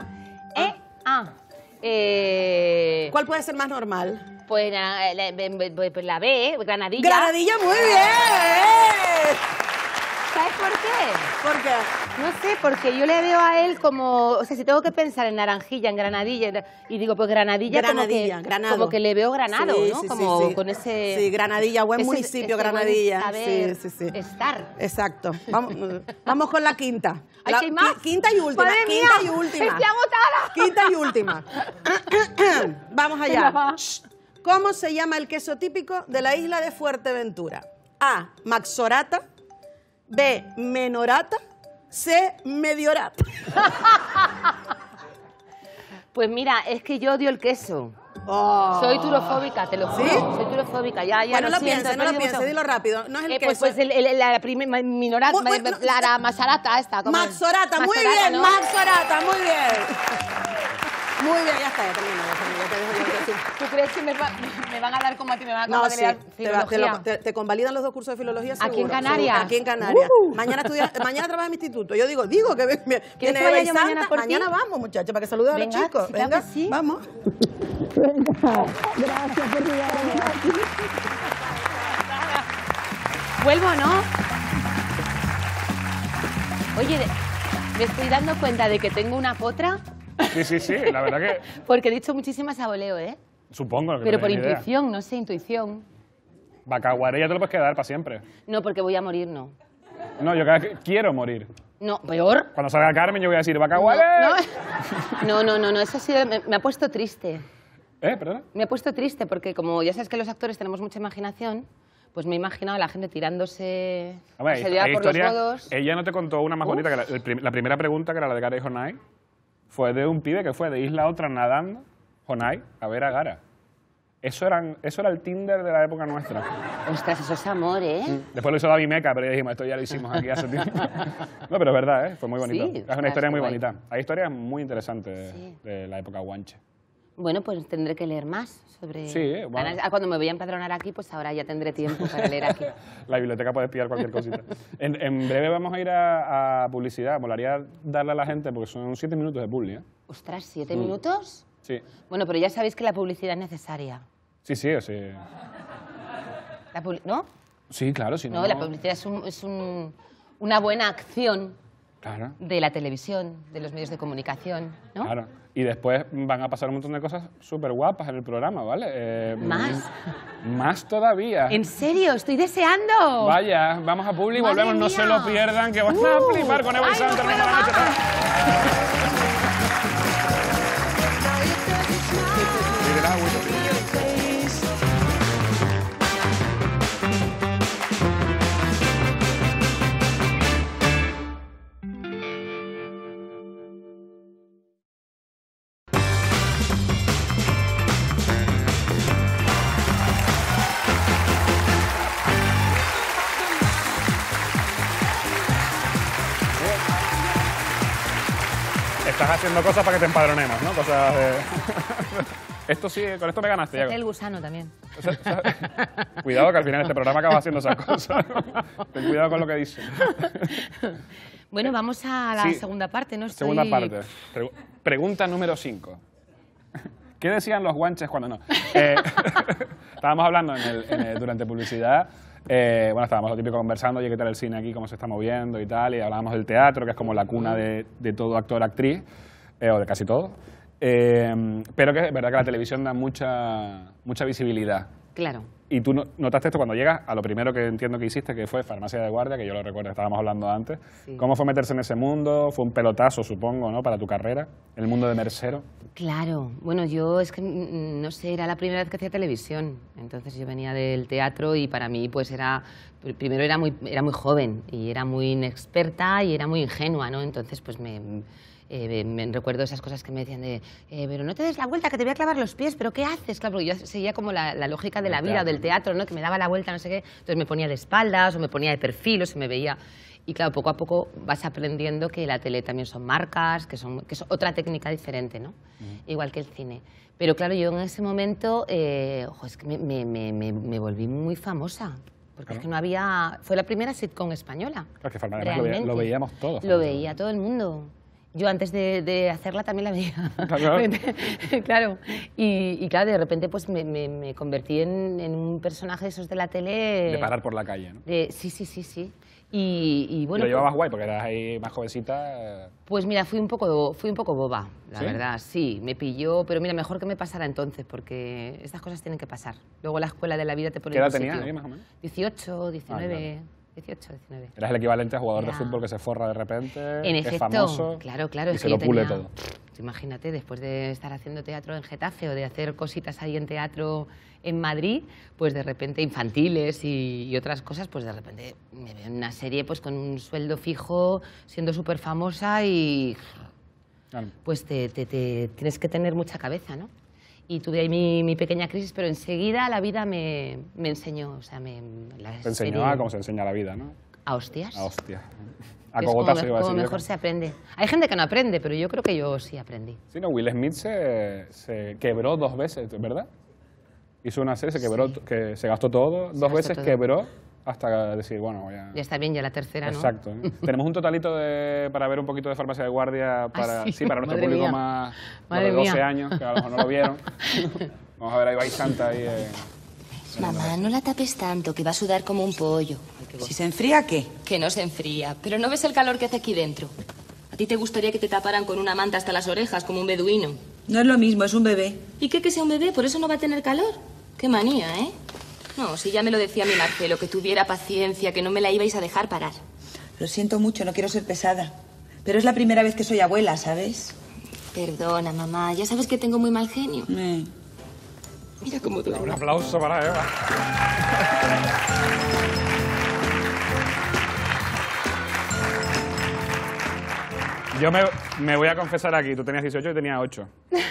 ¿cuál puede ser más normal? Pues la B, granadilla. Granadilla, muy bien. ¿Sabes por qué? ¿Por qué? No sé, porque yo le veo a él como... O sea, si tengo que pensar en naranjilla, en granadilla, y digo, pues granadilla, Granadilla, Granado. como que le veo granado, Sí, ¿no? sí, como sí. con ese... Sí, Granadilla, buen ese- municipio, ese buen Granadilla. saber Sí. estar. Exacto. Vamos con la quinta. Ay, La ¿que hay más? Quinta y última. ¡Madre Quinta mía! y última. ¡Estoy agotada! Quinta y última. Vamos allá. Venga, va. ¿Cómo se llama el queso típico de la isla de Fuerteventura? A. Maxorata. B. Menorata. C. Mediorata. Pues mira, es que yo odio el queso. Oh. Soy turofóbica, te lo juro. ¿Sí? Soy turofóbica, ya Bueno, no lo siento, pienses, he no lo perdido pienses, mucho. dilo rápido. No es el queso. Pues la primera minorata, Muy- muy- la masarata esta. ¿cómo es? Maxorata, muy Maxorata, bien, ¿no? Maxorata, muy bien. Muy bien, ya está, ya termino, ya te dejo yo decir. ¿Tú crees que me van a dar como a ti, me van a No, sí, convalidar filología? te convalidan los 2 cursos de filología seguro. ¿Aquí en Canarias? Seguro, aquí en Canarias. Mañana trabajas en mi instituto. Yo digo que viene que Eva vaya y yo Santa. mañana por ti? Mañana vamos, muchachos, para que saludes a los Venga, chicos. sí, claro Venga, que sí. vamos. ¿Vuelvo o no? Oye, me estoy dando cuenta de que tengo una potra Sí, la verdad que porque he dicho muchísimas a voleo, ¿eh? supongo que Pero no por tenía ni idea. intuición, no sé, intuición. Bacaguaré ya te lo puedes quedar para siempre. No, porque voy a morir, no. No, yo quiero morir. No, peor. Cuando salga Carmen yo voy a decir Bacaguaré. No, eso sí me ha puesto triste. ¿Perdona? Me ha puesto triste porque como ya sabes que los actores tenemos mucha imaginación, pues me he imaginado a la gente tirándose Hombre, asediada hay por los historias- godos. Ella no te contó una más bonita, que la primera pregunta, que era la de Gara y Jonai, fue de un pibe que fue de isla a otra nadando, Jonai, a ver a Gara. Eso era el Tinder de la época nuestra. Ostras, eso es amor, ¿eh? Después lo hizo David Meca, pero ya dijimos, esto ya lo hicimos aquí hace tiempo. No, pero es verdad, ¿eh? Fue muy bonito. Sí, Es una historia muy guay. bonita. Hay historias muy interesantes Sí. de la época guanche. Bueno, pues tendré que leer más sobre... Sí, bueno. Ahora, cuando me voy a empadronar aquí, pues ahora ya tendré tiempo para leer aquí. La biblioteca puede pillar cualquier cosita. En breve vamos a ir a publicidad. Molaría darle a la gente, porque son 7 minutos de publi, ¿eh? Ostras, 7 minutos. Sí. Bueno, pero ya sabéis que la publicidad es necesaria. Sí. ¿No? Sí, claro, si no... No, la publicidad es una buena acción Claro, de la televisión, de los medios de comunicación, ¿no? claro. Y después van a pasar un montón de cosas súper guapas en el programa, ¿vale? ¿Más? Más todavía. ¿En serio? ¡Estoy deseando! Vaya, vamos a publi y Madre volvemos. No mía. se lo pierdan, que van a flipar con Eva y ¡Ay, no Santa. puedo Venga, buenas noches. más! Sí, haciendo cosas para que te empadronemos, ¿no? Cosas de... Esto sí, con esto me ganaste, Diego. El gusano también. Cuidado que al final este programa acaba haciendo esas cosas. Ten cuidado con lo que dices. Bueno, vamos a la Sí, segunda parte, ¿no? Segunda parte. Pregunta número 5. ¿Qué decían los guanches cuando no? Estábamos hablando durante publicidad. Bueno, estábamos lo típico conversando, oye, ¿qué tal el cine aquí? ¿Cómo se está moviendo y tal? Y hablábamos del teatro, que es como la cuna de todo actor, actriz, o de casi todo. Pero que es verdad que la televisión da mucha visibilidad. Claro. Y tú notaste esto cuando llegas a lo primero que entiendo que hiciste, que fue Farmacia de Guardia, que yo lo recuerdo, estábamos hablando antes. Sí. ¿Cómo fue meterse en ese mundo? Fue un pelotazo, supongo, ¿no? Para tu carrera, el mundo de Mercero. Claro. Bueno, yo es que, no sé, era la primera vez que hacía televisión. Entonces yo venía del teatro y para mí, pues primero era muy joven y era muy inexperta y era muy ingenua, ¿no? Entonces, pues me recuerdo esas cosas que me decían de pero no te des la vuelta, que te voy a clavar los pies, pero ¿qué haces? Claro, porque yo seguía como la lógica de la vida, del teatro, ¿no? Que me daba la vuelta, no sé qué. Entonces me ponía de espaldas o me ponía de perfil o se me veía. Y claro, poco a poco vas aprendiendo que la tele también son marcas, que es otra técnica diferente, ¿no? Igual que el cine. Pero claro, yo en ese momento, es que me volví muy famosa. Porque es que no había... Fue la primera sitcom española. Claro, que además lo veíamos todos. Lo veía todo el mundo. Yo antes de hacerla también la veía. Claro. Y claro, de repente pues me convertí en un personaje de esos de la tele... De parar por la calle, ¿no? Sí. Y bueno... ¿Y lo llevabas guay porque eras ahí más jovencita? Pues mira, fui un poco boba, la verdad. Sí, me pilló, pero mira, mejor que me pasara entonces, porque estas cosas tienen que pasar. Luego la escuela de la vida te pone ¿Qué edad en tu tenías sitio. ahí, más o menos? 18, 19... Claro. 18, 19. Eras el equivalente a jugador de Era- fútbol que se forra de repente, En que es efecto, famoso claro, y es se que lo yo pule tenía- todo. Imagínate, después de estar haciendo teatro en Getafe o de hacer cositas ahí en teatro en Madrid, pues de repente infantiles y otras cosas, pues de repente me veo en una serie pues con un sueldo fijo, siendo súper famosa y Claro. pues te tienes que tener mucha cabeza, ¿no? Y tuve ahí mi pequeña crisis, pero enseguida la vida me enseñó, o sea, Te enseñó a cómo se enseña la vida, ¿no? a hostias. A hostia. A Que es cogotazos iba a como decir. mejor se aprende. Hay gente que no aprende, pero yo creo que yo sí aprendí. Sí, no, Will Smith se quebró 2 veces, ¿verdad? Hizo una serie, se quebró, que se gastó todo, 2 gastó veces todo. quebró, hasta decir, bueno, ya... Ya está bien, ya la tercera, ¿no? Exacto. ¿eh? Tenemos un totalito para ver un poquito de Farmacia de Guardia para, sí? para nuestro Madre público mía. más Madre de 12 mía. años, que a lo mejor no lo vieron. Vamos a ver, ahí va Santa ahí. Mamá, no la tapes tanto, que va a sudar como un pollo. Si se enfría, ¿qué? Que no se enfría, pero ¿no ves el calor que hace aquí dentro? ¿A ti te gustaría que te taparan con una manta hasta las orejas, como un beduino? No es lo mismo, es un bebé. ¿Y qué que sea un bebé? ¿Por eso no va a tener calor? Qué manía, ¿eh? No, si ya me lo decía mi Marcelo, que tuviera paciencia, que no me la ibais a dejar parar. Lo siento mucho, no quiero ser pesada. Pero es la primera vez que soy abuela, ¿sabes? Perdona, mamá, ya sabes que tengo muy mal genio. Mira cómo Un duerme. aplauso para Eva. Yo me voy a confesar aquí, tú tenías 18 y tenía 8.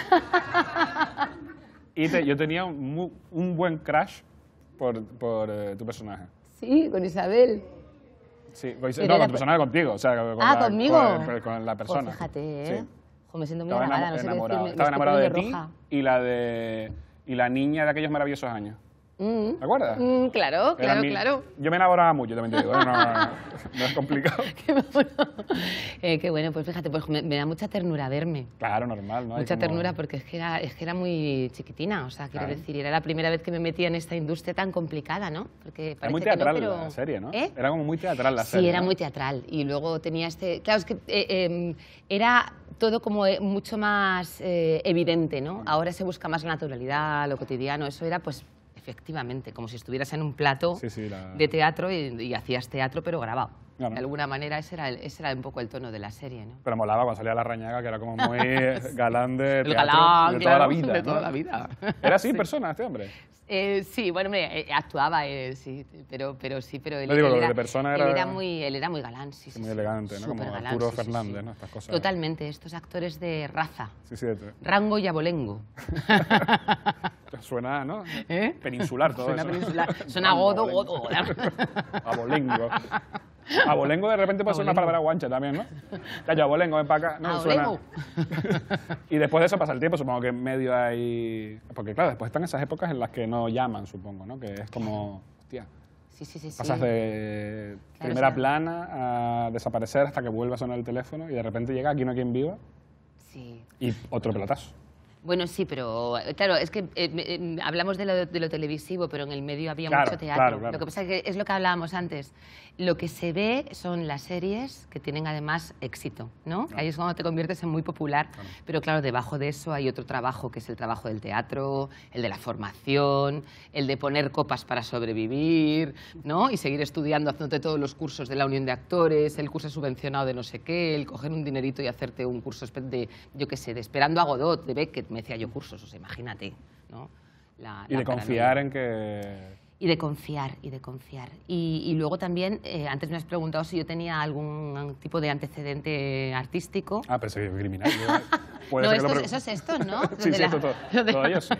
Yo tenía un buen crush por tu personaje. Sí, con Isabel. Sí, no, Pero con era tu personaje contigo, o sea, ¿conmigo? con la persona. Pues fíjate, ¿eh? Sí. Jo, me siento muy Estaba halagada, no sé qué enamorado. decir, me Estaba estoy enamorado de poniendo ti roja. y la niña de aquellos maravillosos años. ¿Te acuerdas? Claro, Era claro. Yo me enamoraba mucho, también te digo. No es complicado. Qué bueno, pues fíjate, pues me da mucha ternura verme. Claro, normal, ¿no? Hay Mucha como- ternura porque es que era muy chiquitina, o sea, quiero Claro. decir, era la primera vez que me metía en esta industria tan complicada, ¿no? Porque Era muy parece que no, teatral pero... la serie, ¿no? ¿Eh? Era como muy teatral la serie. Sí, era ¿no? muy teatral. Y luego tenía claro, es que era todo como mucho más evidente, ¿no? Ahora se busca más la naturalidad, lo cotidiano. Eso era, pues, efectivamente, como si estuvieras en un plato Sí, de teatro y hacías teatro, pero grabado. Claro. De alguna manera ese era un poco el tono de la serie, ¿no? Pero molaba cuando salía la Rañaga, que era como muy galán de El teatro galán, de toda claro, la vida. de ¿no? toda la vida. ¿Era así en persona este hombre? Sí, bueno, hombre, actuaba, sí, pero él, No digo, él lo era, de persona él era- era muy galán, sí, sí. Muy sí. elegante, ¿no? Como Supergalán, Arturo sí, sí, Fernández, sí. ¿no? Estas cosas. Totalmente, estos actores de raza, Sí, sí. rango y abolengo. Suena, ¿no? ¿Eh? Peninsular todo Suena eso. peninsular. Suena godo, godo. Abolengo. Abolengo de repente puede ser una palabra guancha también, ¿no? Cayo, abolengo, ven para acá. No, Abolengo. Y después de eso pasa el tiempo, supongo que en medio hay... Porque claro, después están esas épocas en las que no llaman, supongo, ¿no? Que es como, hostia, Sí, sí, sí. pasas de Claro, primera o sea- plana a desaparecer hasta que vuelve a sonar el teléfono y de repente llega Aquí no hay quien viva Sí. y otro pelotazo. Bueno, sí, pero claro, es que hablamos de lo televisivo, pero en el medio había Claro, mucho teatro. claro, claro. Lo que pasa es que es lo que hablábamos antes. Lo que se ve son las series que tienen además éxito, ¿no? Ahí es cuando te conviertes en muy popular. Pero claro, debajo de eso hay otro trabajo, que es el trabajo del teatro, el de la formación, el de poner copas para sobrevivir, ¿no? Y seguir estudiando, haciéndote todos los cursos de la Unión de Actores, el curso subvencionado de no sé qué, el coger un dinerito y hacerte un curso de, yo qué sé, de Esperando a Godot, de Beckett, me decía yo cursos, o sea, imagínate, ¿no? Y de confiar en que... Y de confiar, y de confiar. Y luego también, antes me has preguntado si yo tenía algún tipo de antecedente artístico. Ah, pero soy criminal. Puede No, ser que lo eso es esto, ¿no? Sí, sí, esto todo. Todo ello sí.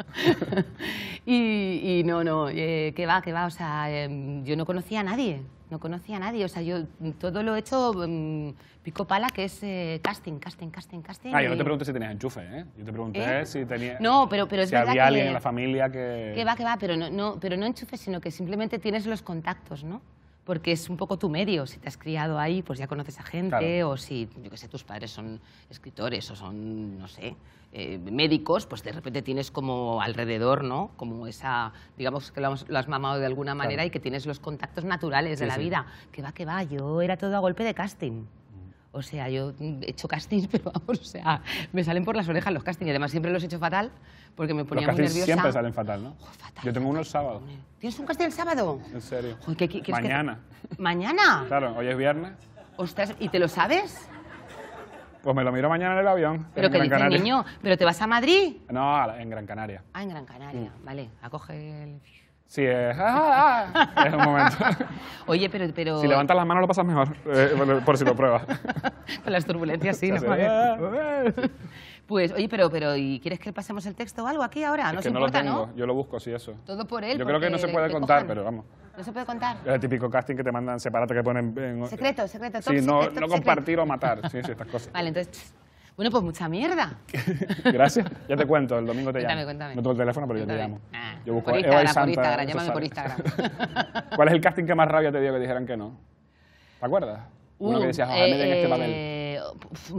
Y no, que va, o sea, yo no conocía a nadie, o sea, yo todo lo he hecho pico pala, que es casting. Ah, yo no te pregunté si tenías enchufe, ¿eh? Yo te pregunté si tenías... No, pero es si verdad había alguien que... en la familia que... Que va, pero no enchufe, sino que simplemente tienes los contactos, ¿no? Porque es un poco tu medio. Si te has criado ahí, pues ya conoces a gente, Claro. o si, yo qué sé, tus padres son escritores o son, no sé, médicos, pues de repente tienes como alrededor, ¿no? Como esa, digamos que lo has mamado de alguna manera, Claro. y que tienes los contactos naturales de Sí, la sí. vida. Que va, yo era todo a golpe de casting. O sea, yo he hecho castings, pero vamos, o sea, me salen por las orejas los castings. Y además siempre los he hecho fatal, porque me Los ponía muy castings nerviosa. siempre salen fatal, ¿no? Fatal, Yo tengo uno el fatal, sábado, hombre. ¿Tienes un casting el sábado? en serio. Joder, ¿quieres que- Mañana. ¿Mañana? Claro, hoy es viernes. Ostras, ¿y te lo sabes? Pues me lo miro mañana en el avión. ¿Pero en qué Gran dices, Canaria. niño? ¿Pero te vas a Madrid? No, en Gran Canaria. Ah, en Gran Canaria, vale. Acoge el... Sí, es... es un momento. Oye, pero... Si levantas las manos lo pasas mejor, por si lo pruebas. Con las turbulencias, sí, ¿no? Se hace, Pues, oye, pero ¿y quieres que pasemos el texto o algo aquí ahora? Es No que se no lo importa, tengo, ¿no? yo lo busco, sí, eso. Todo por él. Yo creo que no se porque puede te contar, cojan. pero vamos. No se puede contar. Es el típico casting que te mandan separate, que ponen... Secreto, Sí, top no, secret, no top compartir o matar, sí, estas cosas. secret. Vale, entonces... Bueno, pues mucha mierda. Gracias. Ya te cuento, el domingo te llamo. Cuéntame. No tengo el teléfono, pero yo te Cuéntame. llamo. Ah, Yo busco por Eva y Instagram, Santa, por Instagram, eso llámame por sale. Instagram. ¿Cuál es el casting que más rabia te dio que dijeran que no? ¿Te acuerdas? Uno que decías, ojalá me den este papel.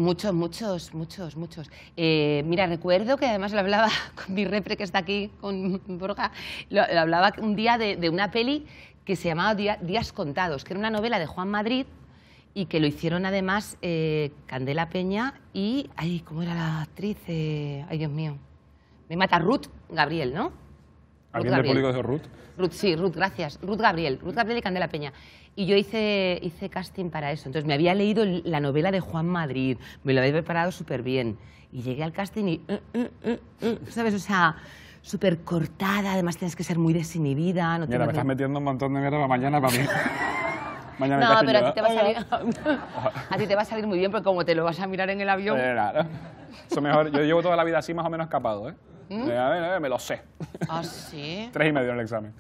Muchos. Mira, recuerdo que además lo hablaba con mi repre que está aquí, con Borja, lo hablaba un día de una peli que se llamaba Días Contados, que era una novela de Juan Madrid y que lo hicieron además Candela Peña y... Ay, ¿cómo era la actriz? Ay, Dios mío. Me mata Ruth Gabriel, ¿no? ¿Alguien del público dijo Ruth? Ruth, gracias. Ruth Gabriel y Candela Peña. Y yo hice casting para eso. Entonces me había leído la novela de Juan Madrid, me lo había preparado súper bien. Y llegué al casting y... ¿sabes? O sea, súper cortada, además tienes que ser muy desinhibida. No Mira, tener me estás ni- metiendo un montón de mierda para mañana, para mí. Mañana No, el casting pero yo, a ti te va a salir... a ti te va a salir muy bien, porque como te lo vas a mirar en el avión... Claro. Eso mejor. Yo llevo toda la vida así más o menos escapado, ¿eh? A ver, me lo sé. Ah, sí. 3,5 en el examen.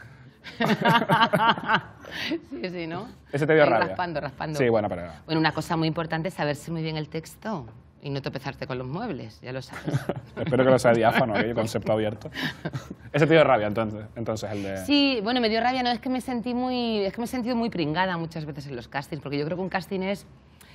Sí, ¿no? Ese te dio Ahí rabia. Raspando. Sí, bueno, pero... Bueno, una cosa muy importante es saberse muy bien el texto y no tropezarte con los muebles, ya lo sabes. Espero que lo sea diáfano, aquello, concepto abierto. Ese te dio rabia, entonces el de... Sí, bueno, me dio rabia, no, es que me he sentido muy pringada muchas veces en los castings, porque yo creo que un casting es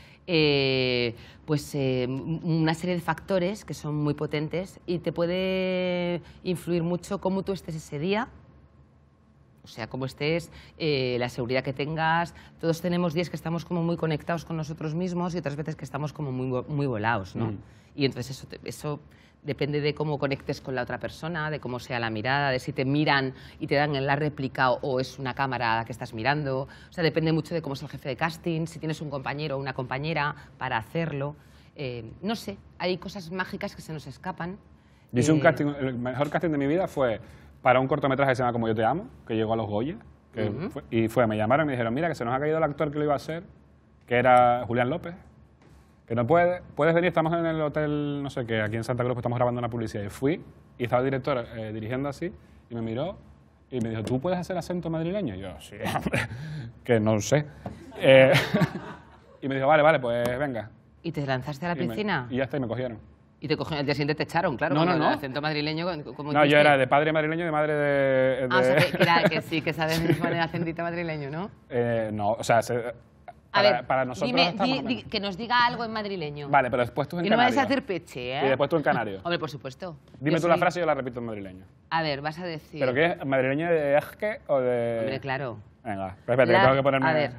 una serie de factores que son muy potentes y te puede influir mucho cómo tú estés ese día. O sea, cómo estés, la seguridad que tengas. Todos tenemos días que estamos como muy conectados con nosotros mismos y otras veces que estamos como muy volados, ¿no? Y entonces eso depende de cómo conectes con la otra persona, de cómo sea la mirada, de si te miran y te dan la réplica o es una cámara a la que estás mirando. O sea, depende mucho de cómo es el jefe de casting, si tienes un compañero o una compañera para hacerlo. No sé, hay cosas mágicas que se nos escapan. Yo hice un casting, el mejor casting de mi vida fue para un cortometraje que se llama Como yo te amo, que llegó a los Goya. Me llamaron y me dijeron, mira, que se nos ha caído el actor que lo iba a hacer, que era Julián López, que no puedes venir, estamos en el hotel, no sé qué, aquí en Santa Cruz, pues estamos grabando una publicidad. Y fui, Y estaba el director dirigiendo así y me miró y me dijo, ¿tú puedes hacer acento madrileño? Y yo, sí, hombre, que no sé. Y me dijo, vale, pues venga. ¿Y te lanzaste a la piscina? Y ya está, y me cogieron. Y te cogieron, el día siguiente te echaron, claro. No, con no, no. El acento madrileño, ¿cómo No, yo hiciste? era de padre madrileño y de madre de... Ah, o sea, que sí, que sabes poner acentito madrileño, ¿no? no, o sea, A ver, para nosotros dime, está más o menos. que nos diga algo en madrileño. Vale, pero después tú en Y no me canario. vais a hacer peche, ¿eh? Y después tú en canario. Hombre, por supuesto. Dime Yo tú la soy- frase y yo la repito en madrileño. A ver, vas a decir... ¿Pero qué es? ¿Madrileño de Ejque o de...? Hombre, claro. Venga, espérate, que tengo que ponerme... A ver.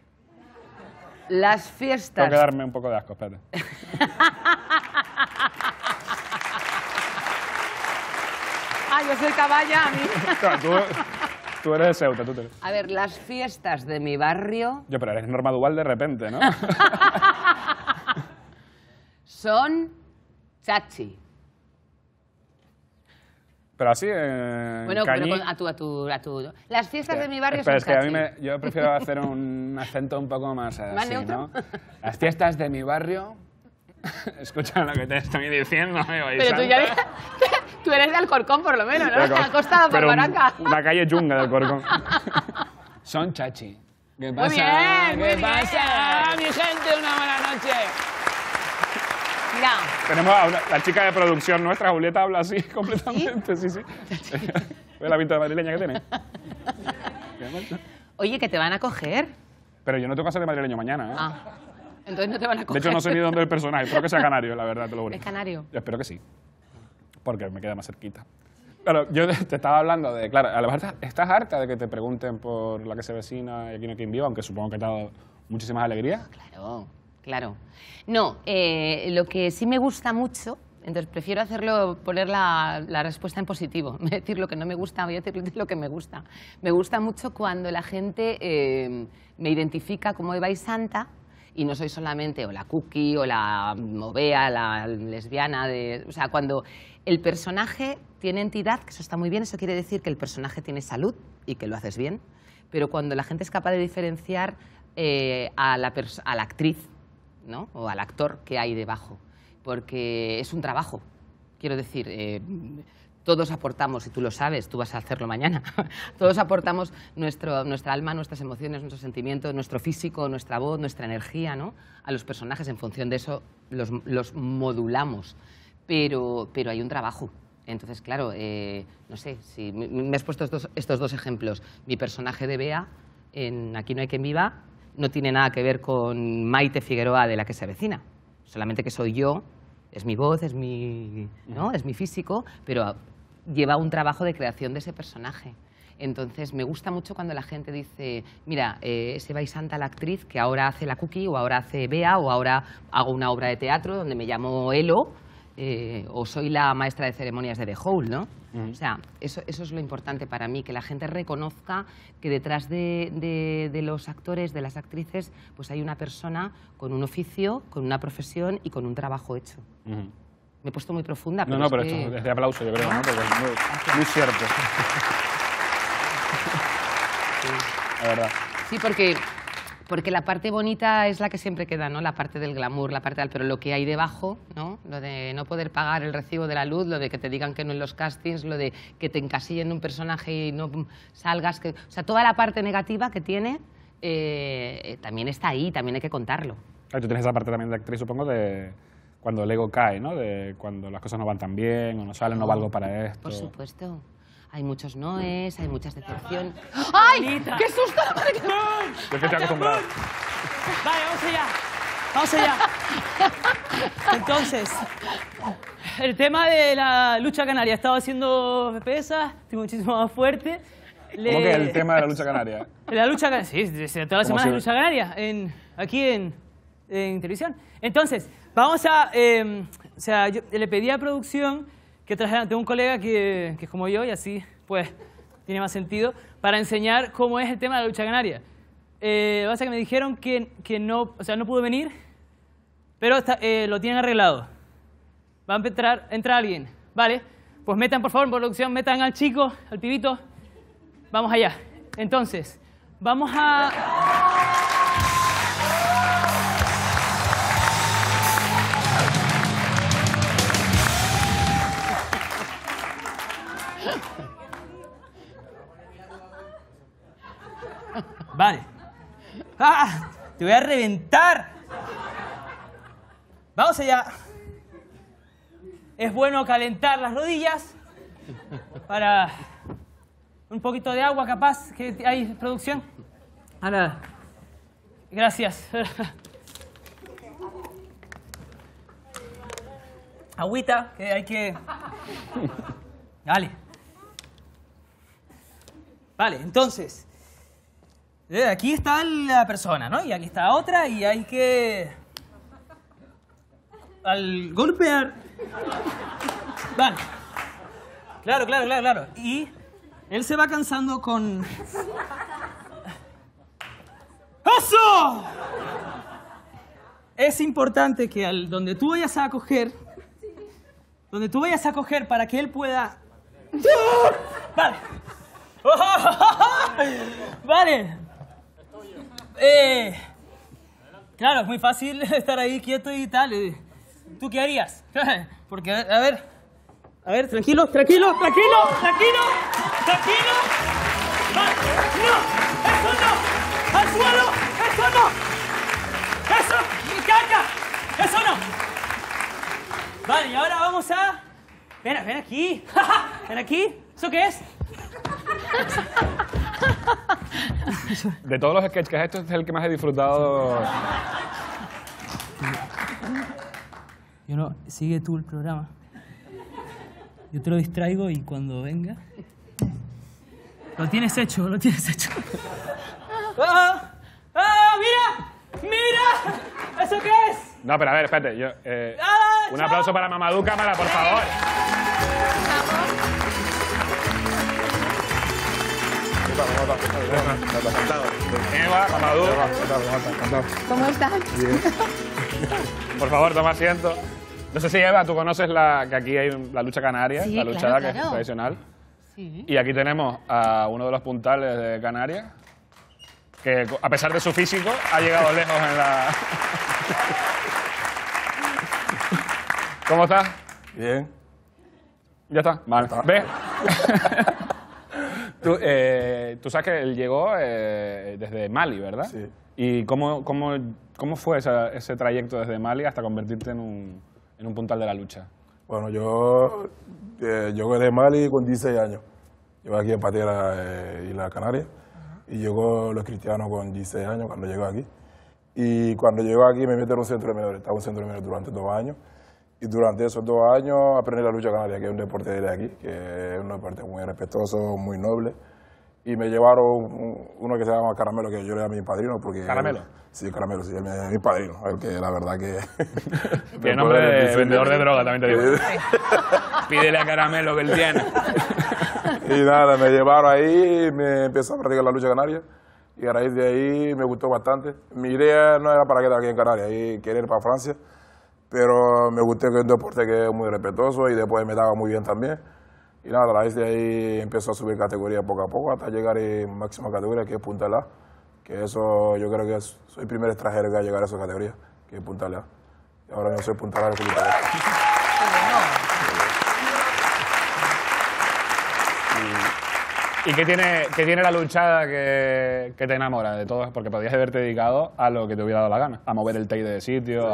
Las fiestas... Tengo que darme un poco de asco, espérate. Ah, yo soy caballa, a mí. Claro, tú eres de Ceuta, tú te... A ver, las fiestas de mi barrio Yo, pero eres Norma Duval de repente, ¿no? son chachi. Pero así, Bueno, Cañí... pero a tu... Las fiestas de mi barrio Espera, son es que chachi. a mí yo prefiero hacer un acento un poco más ¿Más así, neutro? ¿no? Las fiestas de mi barrio... Escucha lo que te estoy diciendo, amigo. Pero tú ya... Tú eres de Alcorcón, por lo menos, ¿no? Pero A Costa de Baraca. una calle chunga del Corcón. Son chachi. ¿Qué pasa? Muy bien, muy ¿Qué bien. pasa? Mi gente, una buena noche. Mira, Tenemos a la chica de producción nuestra, Julieta, habla así completamente, sí. ¿Ves la pinta madrileña que tiene? oye, que te van a coger. Pero yo no tengo que hacer de madrileño mañana, ¿eh? Ah, entonces no te van a De coger. hecho, no sé ni dónde es el personaje. Espero que sea canario, la verdad, te lo juro. ¿Es canario? Yo espero que sí. Porque me queda más cerquita. Claro, yo te estaba hablando de... Claro, a lo mejor estás harta de que te pregunten por la que se vecina y aquí no hay quien viva, aunque supongo que te ha dado muchísimas alegrías. Claro, claro. No, lo que sí me gusta mucho, entonces prefiero hacerlo, poner la respuesta en positivo. Me decir lo que no me gusta, voy a decir lo que me gusta. Me gusta mucho cuando la gente me identifica como Eva y Santa, y no soy solamente o la cookie o la Bea, la lesbiana, o sea, cuando el personaje tiene entidad, que eso está muy bien, eso quiere decir que el personaje tiene salud y que lo haces bien, pero cuando la gente es capaz de diferenciar a la actriz, ¿no? O al actor que hay debajo, porque es un trabajo, quiero decir... todos aportamos, y tú lo sabes, tú vas a hacerlo mañana, todos aportamos nuestra alma, nuestras emociones, nuestros sentimientos, nuestro físico, nuestra voz, nuestra energía, ¿no? A los personajes, en función de eso los modulamos, pero hay un trabajo. Entonces, claro, no sé, si me has puesto estos dos ejemplos. Mi personaje de Bea, en Aquí no hay quien viva, no tiene nada que ver con Maite Figueroa de La que se avecina, solamente que soy yo, es mi voz, es mi, ¿no? Es mi físico, pero lleva un trabajo de creación de ese personaje. Entonces, me gusta mucho cuando la gente dice, mira, es Eva y Santa la actriz que ahora hace la Cookie, o ahora hace Bea, o ahora hago una obra de teatro donde me llamo Elo, o soy la maestra de ceremonias de The Hole, ¿no? O sea, eso es lo importante para mí, que la gente reconozca que detrás de los actores, de las actrices, pues hay una persona con un oficio, con una profesión y con un trabajo hecho. Me he puesto muy profunda, pero No, pero es que... esto es de aplauso, yo creo, ¿no? Porque es muy cierto. La verdad. Sí, porque la parte bonita es la que siempre queda, ¿no? La parte del glamour, la parte del... Pero lo que hay debajo, ¿no? Lo de no poder pagar el recibo de la luz, lo de que te digan que no en los castings, lo de que te encasillen en un personaje y no salgas... O sea, toda la parte negativa que tiene también está ahí, también hay que contarlo. Tú tienes esa parte también de actriz, supongo, de cuando el ego cae, ¿no? De cuando las cosas no van tan bien, o no salen, no valgo para esto. Por supuesto. Hay muchos noes, hay muchas decepciones. ¡Ay! ¡Qué susto! Yo que estoy acostumbrado. Vale, vamos allá. Entonces, el tema de la lucha canaria. He estado haciendo pesas, estoy muchísimo más fuerte. ¿Cómo que el tema de la lucha canaria? La lucha canaria, sí, todas las semanas de lucha canaria, aquí en televisión. Entonces, vamos a... o sea, yo le pedí a producción que trajeran, tengo un colega que es como yo y así, pues, tiene más sentido, para enseñar cómo es el tema de la lucha canaria. Lo que pasa es que me dijeron que no, o sea, no pudo venir, pero lo tienen arreglado. Va a entrar alguien, ¿vale? Pues metan, por favor, en producción, metan al chico, al pibito. Vamos allá. Entonces, vamos a... Vale. ¡Ah! Te voy a reventar. Vamos allá. Es bueno calentar las rodillas para un poquito de agua, capaz, que hay producción. Ahora, gracias. Agüita, que hay que... Vale. Vale, entonces, aquí está la persona, ¿no? Y aquí está otra y hay que... Al golpear... Vale. Claro. Y él se va cansando con... ¡Eso! Es importante que donde tú vayas a coger para que él pueda... Vale. Vale. Claro, es muy fácil estar ahí quieto y tal. ¿Tú qué harías? Porque, a ver, tranquilo. Vale, no, eso no, al suelo, eso no. Eso, caca, eso no. Vale, y ahora vamos a... Ven aquí. Ven aquí. ¿Eso qué es? De todos los sketches que has hecho, este es el que más he disfrutado. Yo no, sigue tú el programa. Yo te lo distraigo y cuando venga... Lo tienes hecho. ¡Mira! ¿Eso qué es? No, pero a ver, espérate. Un aplauso para Mamadou Cámara, por favor. Eva, Mamadou. ¿Cómo estás? Bien. Por favor, toma asiento. No sé si, Eva, tú conoces que aquí hay la lucha canaria, sí, la luchada claro. que es tradicional. Sí. Y aquí tenemos a uno de los puntales de Canarias, que a pesar de su físico ha llegado lejos en la... ¿Cómo estás? Bien. Ya está. Vale. ¿Ves? Tú sabes que él llegó desde Mali, ¿verdad? Sí. ¿Y cómo fue ese trayecto desde Mali hasta convertirte en un puntal de la lucha? Bueno, yo llegué de Mali con 16 años. Llegué aquí en Patera, Isla Canaria. Y llegó los cristianos con 16 años cuando llegó aquí. Y cuando llegó aquí me metieron en un centro de menores. Estaba en un centro de menores durante 2 años. Y durante esos 2 años aprendí la lucha canaria, que es un deporte de aquí, que es un deporte muy respetuoso, muy noble. Y me llevaron uno que se llama Caramelo, que yo le llamé mi padrino. Porque ¿Caramelo? Sí, Caramelo, sí, es mi padrino. Que la verdad que... Tiene nombre de vendedor de droga, también te digo. Pídele a Caramelo que él tiene. Y nada, me llevaron ahí y me empezó a practicar la lucha canaria. Y a raíz de ahí me gustó bastante. Mi idea no era para quedar aquí en Canarias, y querer ir para Francia. Pero me gustó que es un deporte que es muy respetuoso y después me daba muy bien también. Y nada, a raíz de ahí empezó a subir categoría poco a poco hasta llegar en máxima categoría, que es Puntal A. Que eso yo creo que soy el primer extranjero que va a llegar a esa categoría, que es Puntal A. Y ahora yo soy Puntal A de Puntal A. ¿Y qué tiene la luchada que te enamora de todo? Porque podrías haberte dedicado a lo que te hubiera dado la gana. A mover el teide de sitio,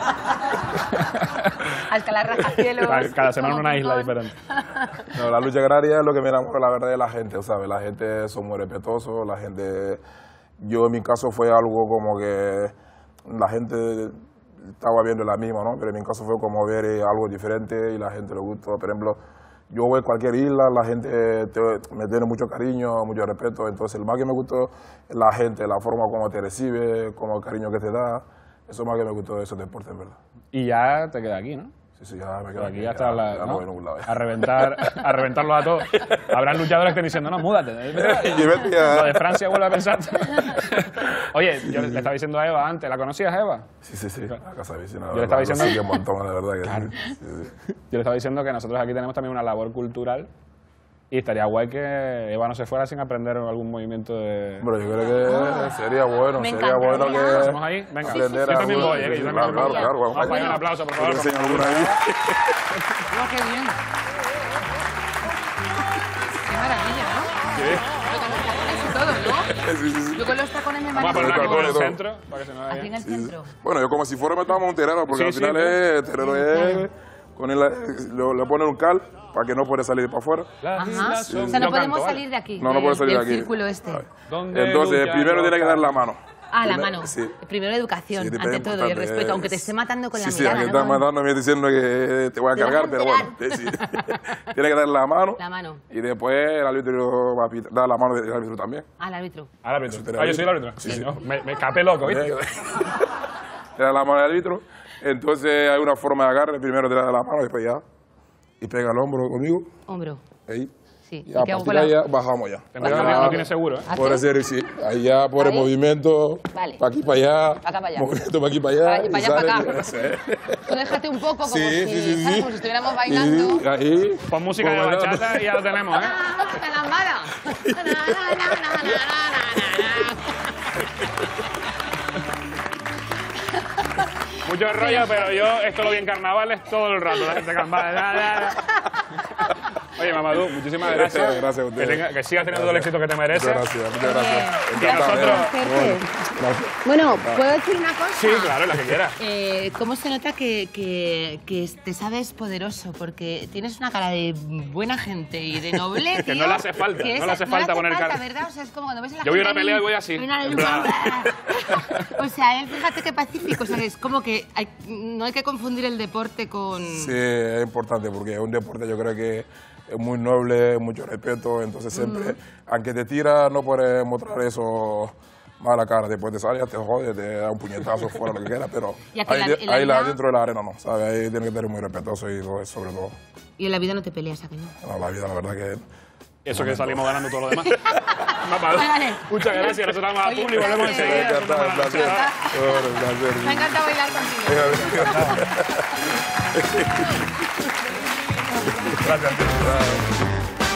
Al calar rascacielos. Cada semana en una isla diferente. No, la lucha canaria es lo que me enamora, la verdad, de la gente, ¿sabes? La gente son muy respetuosos, la gente... Yo en mi caso fue algo como que la gente estaba viendo la misma, ¿no? Pero en mi caso fue como ver algo diferente y la gente le gustó. Por ejemplo, yo voy a cualquier isla, la gente me tiene mucho cariño, mucho respeto. Entonces, el más que me gustó es la gente, la forma como te recibe, como el cariño que te da. Eso es más que me gustó de esos deportes, en verdad. Y ya te queda aquí, ¿no? Sí, ya me quedo aquí hasta ya ¿no? voy a ningún lado. A reventarlos a todos. Habrán luchadores que están diciendo, no, múdate. Lo de Francia vuelve a pensar. Oye, yo le estaba diciendo a Eva antes, ¿la conocías, Eva? Sí, la casa vecina. Yo le estaba diciendo un montón, la verdad que claro. sí. Yo le estaba diciendo que nosotros aquí tenemos también una labor cultural y estaría guay que Eva no se fuera sin aprender algún movimiento de... Bueno, yo creo que sería bueno, Me sería bueno que... ¿Lo hacemos ahí? Venga, aprender yo también algo. voy, que yo también voy. Claro, Vamos a poner un aplauso, por favor. Yo te enseño alguna ahí. ¡Oh, qué bien! ¡Qué maravilla! ¿no? Sí. Eso todo, ¿no? Sí. Tú con los tacones me Vamos a manejas. ponerlo aquí en el todo. centro, para que se nos Aquí vea en el bien. centro. Bueno, yo como si fuera metábamos un terreno, porque Sí, al sí, final pues. el terreno es... Con él, le ponen un cal para que no puede salir para afuera. Ajá. O sea, no podemos salir de aquí. No puede salir de del aquí. círculo este. Entonces, primero tiene que dar la mano. Ah, la mano. Sí. Primero educación, Sí, ante todo, y el importante. respeto, aunque te esté matando con la Sí, mirada. aunque ¿no? estás matándome diciendo que te voy a Te vas cargar, a pero enterar. bueno. Sí. Tiene que dar la mano. La mano. Y después el árbitro va a dar la mano del árbitro también. Al árbitro. Al árbitro. Eso te Ah, yo soy el árbitro. Sí, sí. no, me escapé loco, ¿viste? Te da la mano al árbitro. Entonces hay una forma de agarre. Primero te da la mano, después ya. Y pega el hombro conmigo. Hombro. Ahí. Sí. Y a ¿Y qué hago partir con de la...? ahí ya bajamos ya. No tiene seguro, ¿eh? Por hacer, sí. Ahí ya por el Ahí. movimiento. Vale. Para aquí, para allá. Pa' acá, pa' allá. Movimiento para aquí, para allá. Pa' allá, y pa' sale. acá. Eso. Tú déjate un poco como Sí, si, sí, sí, ¿sabes? sí. Como si estuviéramos bailando. Y ahí. Pon música de Como bachata y ya lo tenemos, ¿eh? ¡La lambada! Mucho rollo, pero yo esto lo vi en carnavales todo el rato. La gente cantaba. Oye, Mamadou, muchísimas gracias. Gracias a ustedes. Que sigas teniendo todo el éxito que te mereces. Muchas gracias, muchas gracias. Y a nosotros... Bueno, ¿puedo decir una cosa? Sí, claro, la que quieras. ¿Cómo se nota que te sabes poderoso? Porque tienes una cara de buena gente y de noble, Que tío, no le hace falta, que no le hace falta poner cara. ¿verdad? O sea, es como cuando ves a la Yo voy a gente una pelea ahí, y voy así, hay una- en plan. O sea, fíjate qué pacífico. O sea, es como que no hay que confundir el deporte con... Sí, es importante porque es un deporte, yo creo que es muy noble, mucho respeto, entonces siempre, aunque te tira, no puedes mostrar eso mala cara, después te sales, te jode, te da un puñetazo fuera, lo que quieras, pero Y aquí ahí, en la ahí vida- dentro de la arena no, ¿sabes? Ahí tienes que ser muy respetuoso y todo eso, sobre todo. Y en la vida no te peleas, ¿a que no? No, la vida, la verdad que... Eso que salimos ganando todo lo demás. Mamadou, Vale. muchas gracias. Nosotros vamos a Oye, público y volvemos gracias. enseguida. Encantado, un placer. Bueno, un placer. Me ha encantado bailar contigo. Gracias.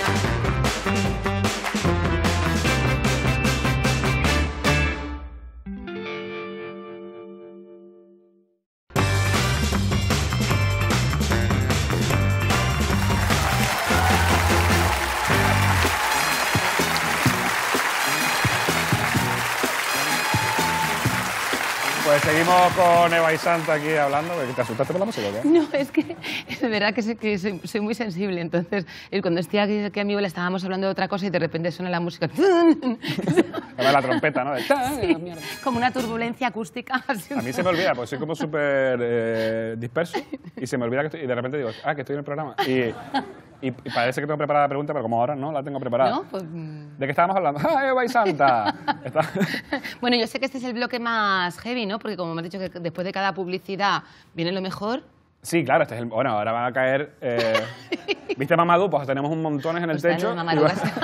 Pues seguimos con Eva y Santa aquí hablando. ¿Te asustaste por la música o qué? No, es que es verdad que soy muy sensible. Entonces, cuando estoy aquí a mi abuela estábamos hablando de otra cosa y de repente suena la música. Además la trompeta, ¿no? Sí, como una turbulencia acústica. A mí se me olvida, porque soy como súper disperso y se me olvida que estoy, y de repente digo, que estoy en el programa. Y parece que tengo preparada la pregunta, pero como ahora no la tengo preparada. ¿No? Pues, ¿De qué estábamos hablando? ¡Ah, Eva y Santa! bueno, yo sé que este es el bloque más heavy, ¿no? Porque como me has dicho que después de cada publicidad viene lo mejor. Sí, claro, este es el... Bueno, ahora van a caer... ¿Viste Mamadou? Pues tenemos un montones en el Hostia, techo. lo de Mamadou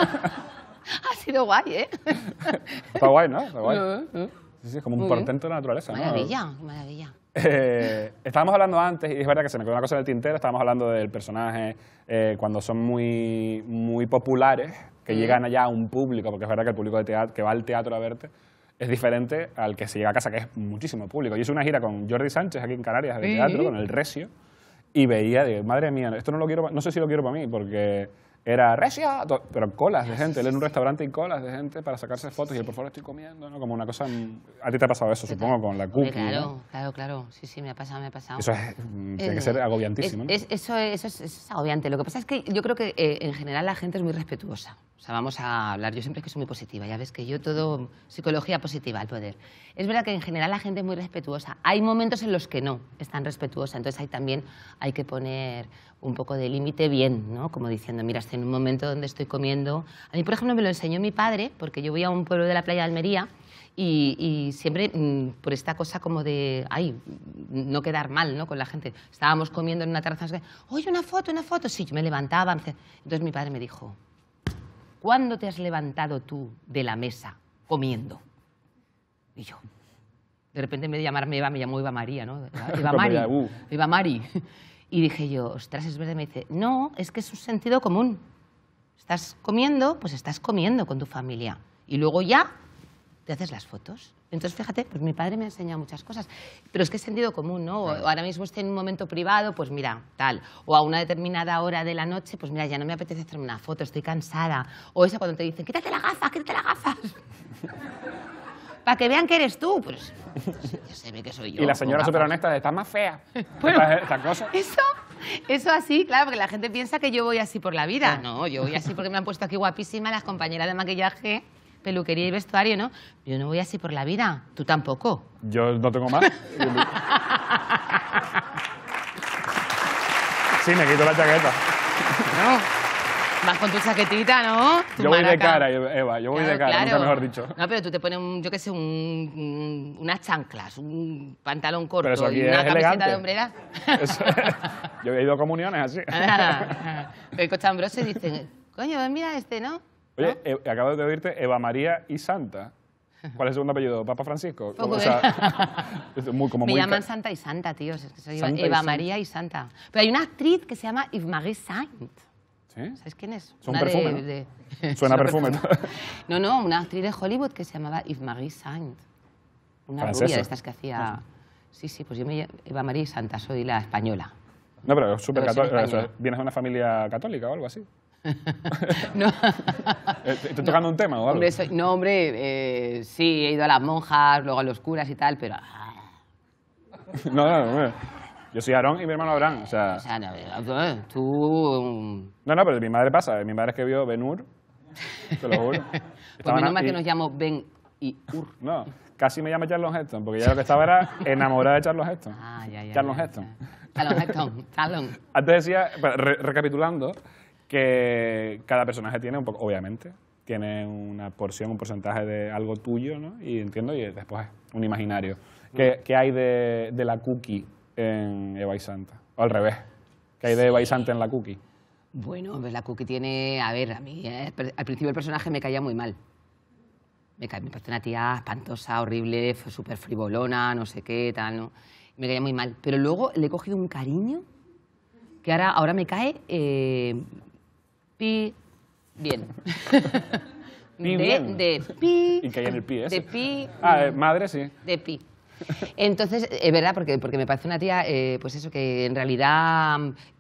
ha sido guay, ¿eh? Está guay, ¿no? Está guay. Sí, sí, es como un Muy bien. portento de la naturaleza, ¿no? Maravilla, maravilla. Estábamos hablando antes, y es verdad que se me quedó una cosa en el tintero, estábamos hablando del personaje cuando son muy populares, que llegan allá a un público, porque es verdad que el público de teatro, que va al teatro a verte es diferente al que se llega a casa, que es muchísimo público. Yo hice una gira con Jordi Sánchez aquí en Canarias, de teatro, con el Recio, y veía, digo, madre mía, esto no lo quiero, no sé si lo quiero para mí, porque era Recio, pero colas de gente, él en un restaurante y colas de gente para sacarse fotos y él, por favor, estoy comiendo, ¿no? Como una cosa... A ti te ha pasado eso, supongo, con la cookie, Claro, ¿no? claro. Sí, me ha pasado. Eso es, tiene que ser agobiantísimo, ¿no? Eso es agobiante. Lo que pasa es que yo creo que en general la gente es muy respetuosa. O sea, vamos a hablar, yo siempre es que soy muy positiva, ya ves que yo todo, psicología positiva, al poder. Es verdad que en general la gente es muy respetuosa. Hay momentos en los que no es tan respetuosa, entonces ahí también hay que poner un poco de límite bien, ¿no? Como diciendo, mira, estoy en un momento donde estoy comiendo... A mí, por ejemplo, me lo enseñó mi padre, porque yo voy a un pueblo de la playa de Almería y siempre por esta cosa como de, no quedar mal, ¿no? Con la gente. Estábamos comiendo en una terraza, oye, una foto. Sí, yo me levantaba. Entonces mi padre me dijo, ¿cuándo te has levantado tú de la mesa comiendo? Y yo, de repente en vez de llamarme Eva, me llamó Eva María, ¿no? Eva Mari. Y dije yo, ostras, es verdad. Me dice, no, es que es un sentido común. Estás comiendo, pues estás comiendo con tu familia. Y luego ya te haces las fotos. Entonces, fíjate, pues mi padre me ha enseñado muchas cosas. Pero es que es sentido común, ¿no? Claro. Ahora mismo estoy en un momento privado, pues mira, tal. O a una determinada hora de la noche, pues mira, ya no me apetece hacerme una foto, estoy cansada. O esa cuando te dicen, quítate las gafas, quítate las gafas. Para que vean que eres tú. Pues ya se ve que soy yo. Y la señora con súper gafas. honesta, está más fea. Bueno, Esta cosa. Eso así, claro, porque la gente piensa que yo voy así por la vida. No, yo voy así porque me han puesto aquí guapísima las compañeras de maquillaje, peluquería y vestuario, ¿no? Yo no voy así por la vida. Tú tampoco. Yo no tengo más. Sí, me quito la chaqueta. No. Vas con tu chaquetita, ¿no? Tu Yo voy de maraca. cara, Eva, yo voy de cara, claro. nunca mejor dicho. No, pero tú te pones, yo qué sé, unas chanclas, un pantalón corto Pero eso aquí y una es camiseta elegante. de hombrera. Yo he ido a comuniones así. El cochambroso y dicen, coño, mira este, ¿no? Oye, acabo de oírte Eva María y Santa. ¿Cuál es el segundo apellido? ¿Papa Francisco? Poco, O sea, es como Me muy llaman Santa y Santa, tío. Es que soy Santa y Eva Santa. María y Santa. Pero hay una actriz que se llama Yves-Marie Saint. ¿Sí? ¿Sabes quién es? Es un perfume, ¿no? Suena es un perfume. No, una actriz de Hollywood que se llamaba Yves-Marie Saint. Una Francesa. rubia de estas que hacía... Sí, pues yo me llamo Eva María y Santa, soy la española. No, pero es súper Pero soy católica. española. ¿Vienes de una familia católica o algo así? No. ¿Estoy tocando un tema o algo? Hombre, sí, he ido a las monjas, luego a los curas y tal, pero... No. Yo soy Aarón y mi hermano Abraham. O sea, tú... No, pero de mi madre pasa. Mi madre es que vio Ben-Hur, te lo juro. Pues menos mal que nos llamo Ben y Ur. No, casi me llama Charlton Heston, porque ya lo que estaba era enamorada de Charlton Heston. Charlton Heston. Charlton. Antes decía, recapitulando, que cada personaje tiene un poco, obviamente, tiene una porción, un porcentaje de algo tuyo, ¿no? Y entiendo, y después un imaginario. ¿Qué hay de la Cookie en Eva y Santa? O al revés, ¿qué hay de Eva y Santa en la Cookie? Bueno, pues la Cookie tiene... A ver, a mí al principio el personaje me caía muy mal. Me parecía una tía espantosa, horrible, súper frivolona, no sé qué, tal, ¿no? Me caía muy mal. Pero luego le he cogido un cariño que ahora me cae... bien. Pi bien. De pi. Y caía en el pi ese. De pi. Madre, sí. De pi. Entonces, es verdad, porque me parece una tía, pues eso, que en realidad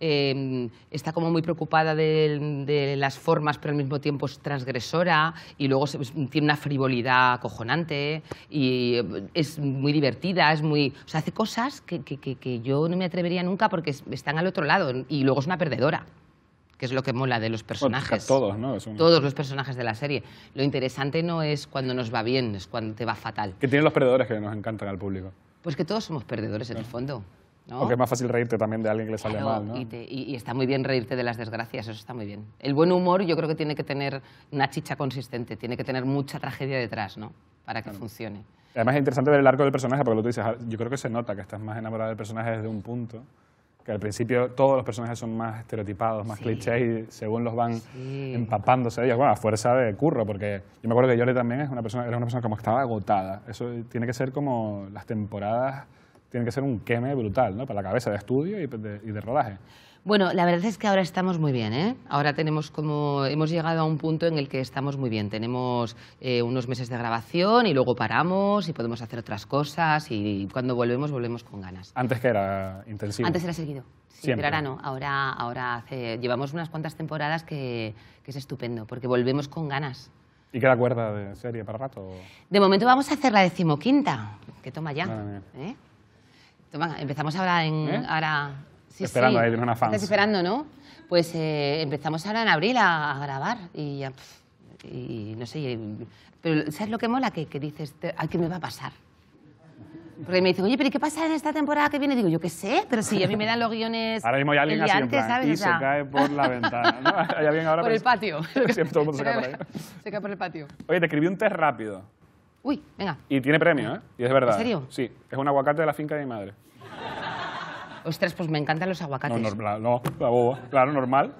está como muy preocupada de las formas, pero al mismo tiempo es transgresora y luego tiene una frivolidad acojonante y es muy divertida, o sea, hace cosas que yo no me atrevería nunca porque están al otro lado y luego es una perdedora, que es lo que mola de los personajes. Todos, ¿no? Todos los personajes de la serie. Lo interesante no es cuando nos va bien, es cuando te va fatal. Que tienen los perdedores que nos encantan al público. Pues que todos somos perdedores en el fondo, ¿no? Porque es más fácil reírte también de alguien que le sale Claro, mal, ¿no? y está muy bien reírte de las desgracias, eso está muy bien. El buen humor yo creo que tiene que tener una chicha consistente, tiene que tener mucha tragedia detrás, ¿no? Para que funcione. Además es interesante ver el arco del personaje, porque lo tú dices, yo creo que se nota que estás más enamorada del personaje desde un punto, que al principio todos los personajes son más estereotipados, más clichés, y según los van empapándose de ellos, bueno, a fuerza de curro, porque yo me acuerdo que Yole también era una persona como que estaba agotada. Eso tiene que ser como las temporadas, tiene que ser un queme brutal, ¿no? Para la cabeza de estudio y de rodaje. Bueno, la verdad es que ahora estamos muy bien, ¿eh? Ahora hemos llegado a un punto en el que estamos muy bien. Tenemos unos meses de grabación y luego paramos y podemos hacer otras cosas y cuando volvemos con ganas. Antes que era intensivo. Antes era seguido. Sí, Siempre. pero ahora no. Llevamos unas cuantas temporadas que es estupendo porque volvemos con ganas. ¿Y queda cuerda de serie para rato? De momento vamos a hacer la 15ª, que toma ya. Madre mía. ¿Eh? Toma, empezamos ahora ahora... Sí, Esperando, sí. ahí tiene una fans. Estás esperando, ¿no? Pues empezamos ahora en abril a grabar y ya... Y no sé, pero ¿sabes lo que mola? Que dices, ay, ¿qué me va a pasar? Porque me dicen, oye, ¿pero qué pasa en esta temporada que viene? Digo, yo qué sé, pero si a mí me dan los guiones Ahora mismo hay alguien el día así en antes, plan, ¿sabes? y O sea, se cae por la ventana, ¿no? Hay alguien ahora por el patio. Siempre todo el mundo se cae por ahí. Se cae por el patio. Oye, te escribí un test rápido. Uy, venga. Y tiene premio, ¿eh? Y es verdad. ¿En serio? Sí, es un aguacate de la finca de mi madre. Ostras, pues me encantan los aguacates. No, la boba. Claro, normal.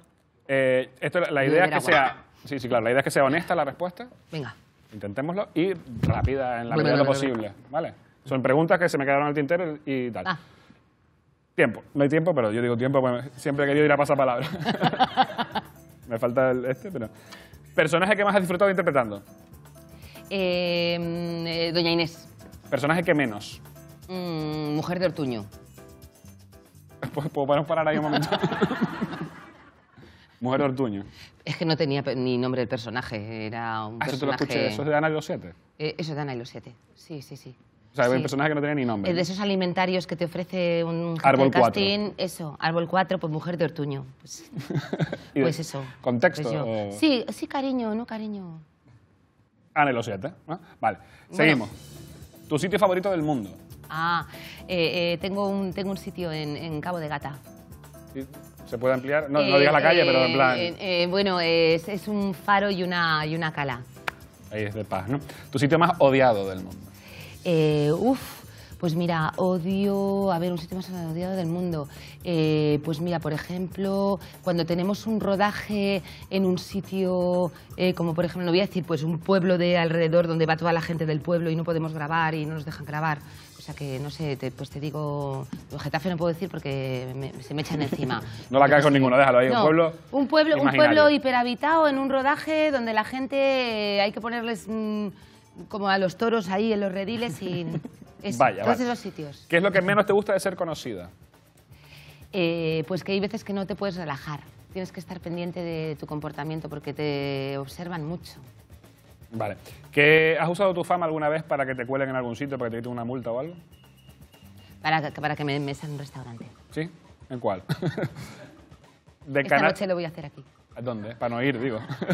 La idea es que sea... Sí, claro, la idea es que sea honesta la respuesta. Venga. Intentémoslo y rápida en la medida de Bueno, lo posible, ¿vale? Son preguntas que se me quedaron al tintero y tal. Tiempo. No hay tiempo, pero yo digo tiempo porque siempre he querido ir a pasapalabra. Me falta pero... ¿Personaje que más has disfrutado interpretando? Doña Inés. ¿Personaje que menos? Mujer de Ortuño. ¿Podemos parar ahí un momento? Mujer de Ortuño. Es que no tenía ni nombre del personaje, era un Eso te lo personaje... escuché, eso es de Ana y los Siete. Eso es de Ana y los Siete, sí, sí, sí. O sea, hay Sí. un personaje que no tenía ni nombre. De esos alimentarios que te ofrece un jefe Árbol de casting, eso, Árbol 4, pues Mujer de Ortuño. Pues, Y de- pues eso. ¿Contexto? Pues yo. o- Sí, sí, cariño, no cariño. Ana y los Siete, ¿no? Vale, seguimos. ¿Tu sitio favorito del mundo? Tengo un sitio en Cabo de Gata. ¿Sí? ¿Se puede ampliar? No, no digas la calle, pero en plan... Bueno, es un faro y una cala. Ahí es de paz, ¿no? ¿Tu sitio más odiado del mundo? Pues mira, odio... A ver, un sitio más odiado del mundo. Pues mira, por ejemplo, cuando tenemos un rodaje en un sitio, como por ejemplo, no voy a decir, pues un pueblo de alrededor donde va toda la gente del pueblo y no podemos grabar y no nos dejan grabar. O sea que, no sé, pues te digo... Getafe no puedo decir porque se me echan encima. No la caes con ninguno, déjalo ahí, No, un pueblo un pueblo hiperhabitado en un rodaje donde la gente hay que ponerles como a los toros ahí en los rediles y eso, Vaya, todos vale. esos sitios. ¿Qué es lo que menos te gusta de ser conocida? Pues que hay veces que no te puedes relajar. Tienes que estar pendiente de tu comportamiento porque te observan mucho. Vale. ¿Qué, ¿Has usado tu fama alguna vez para que te cuelen en algún sitio, para que te quiten una multa o algo? Para que me mesan en un restaurante. ¿Sí? ¿En cuál? Esta noche lo voy a hacer aquí. ¿Dónde? Para no ir, digo.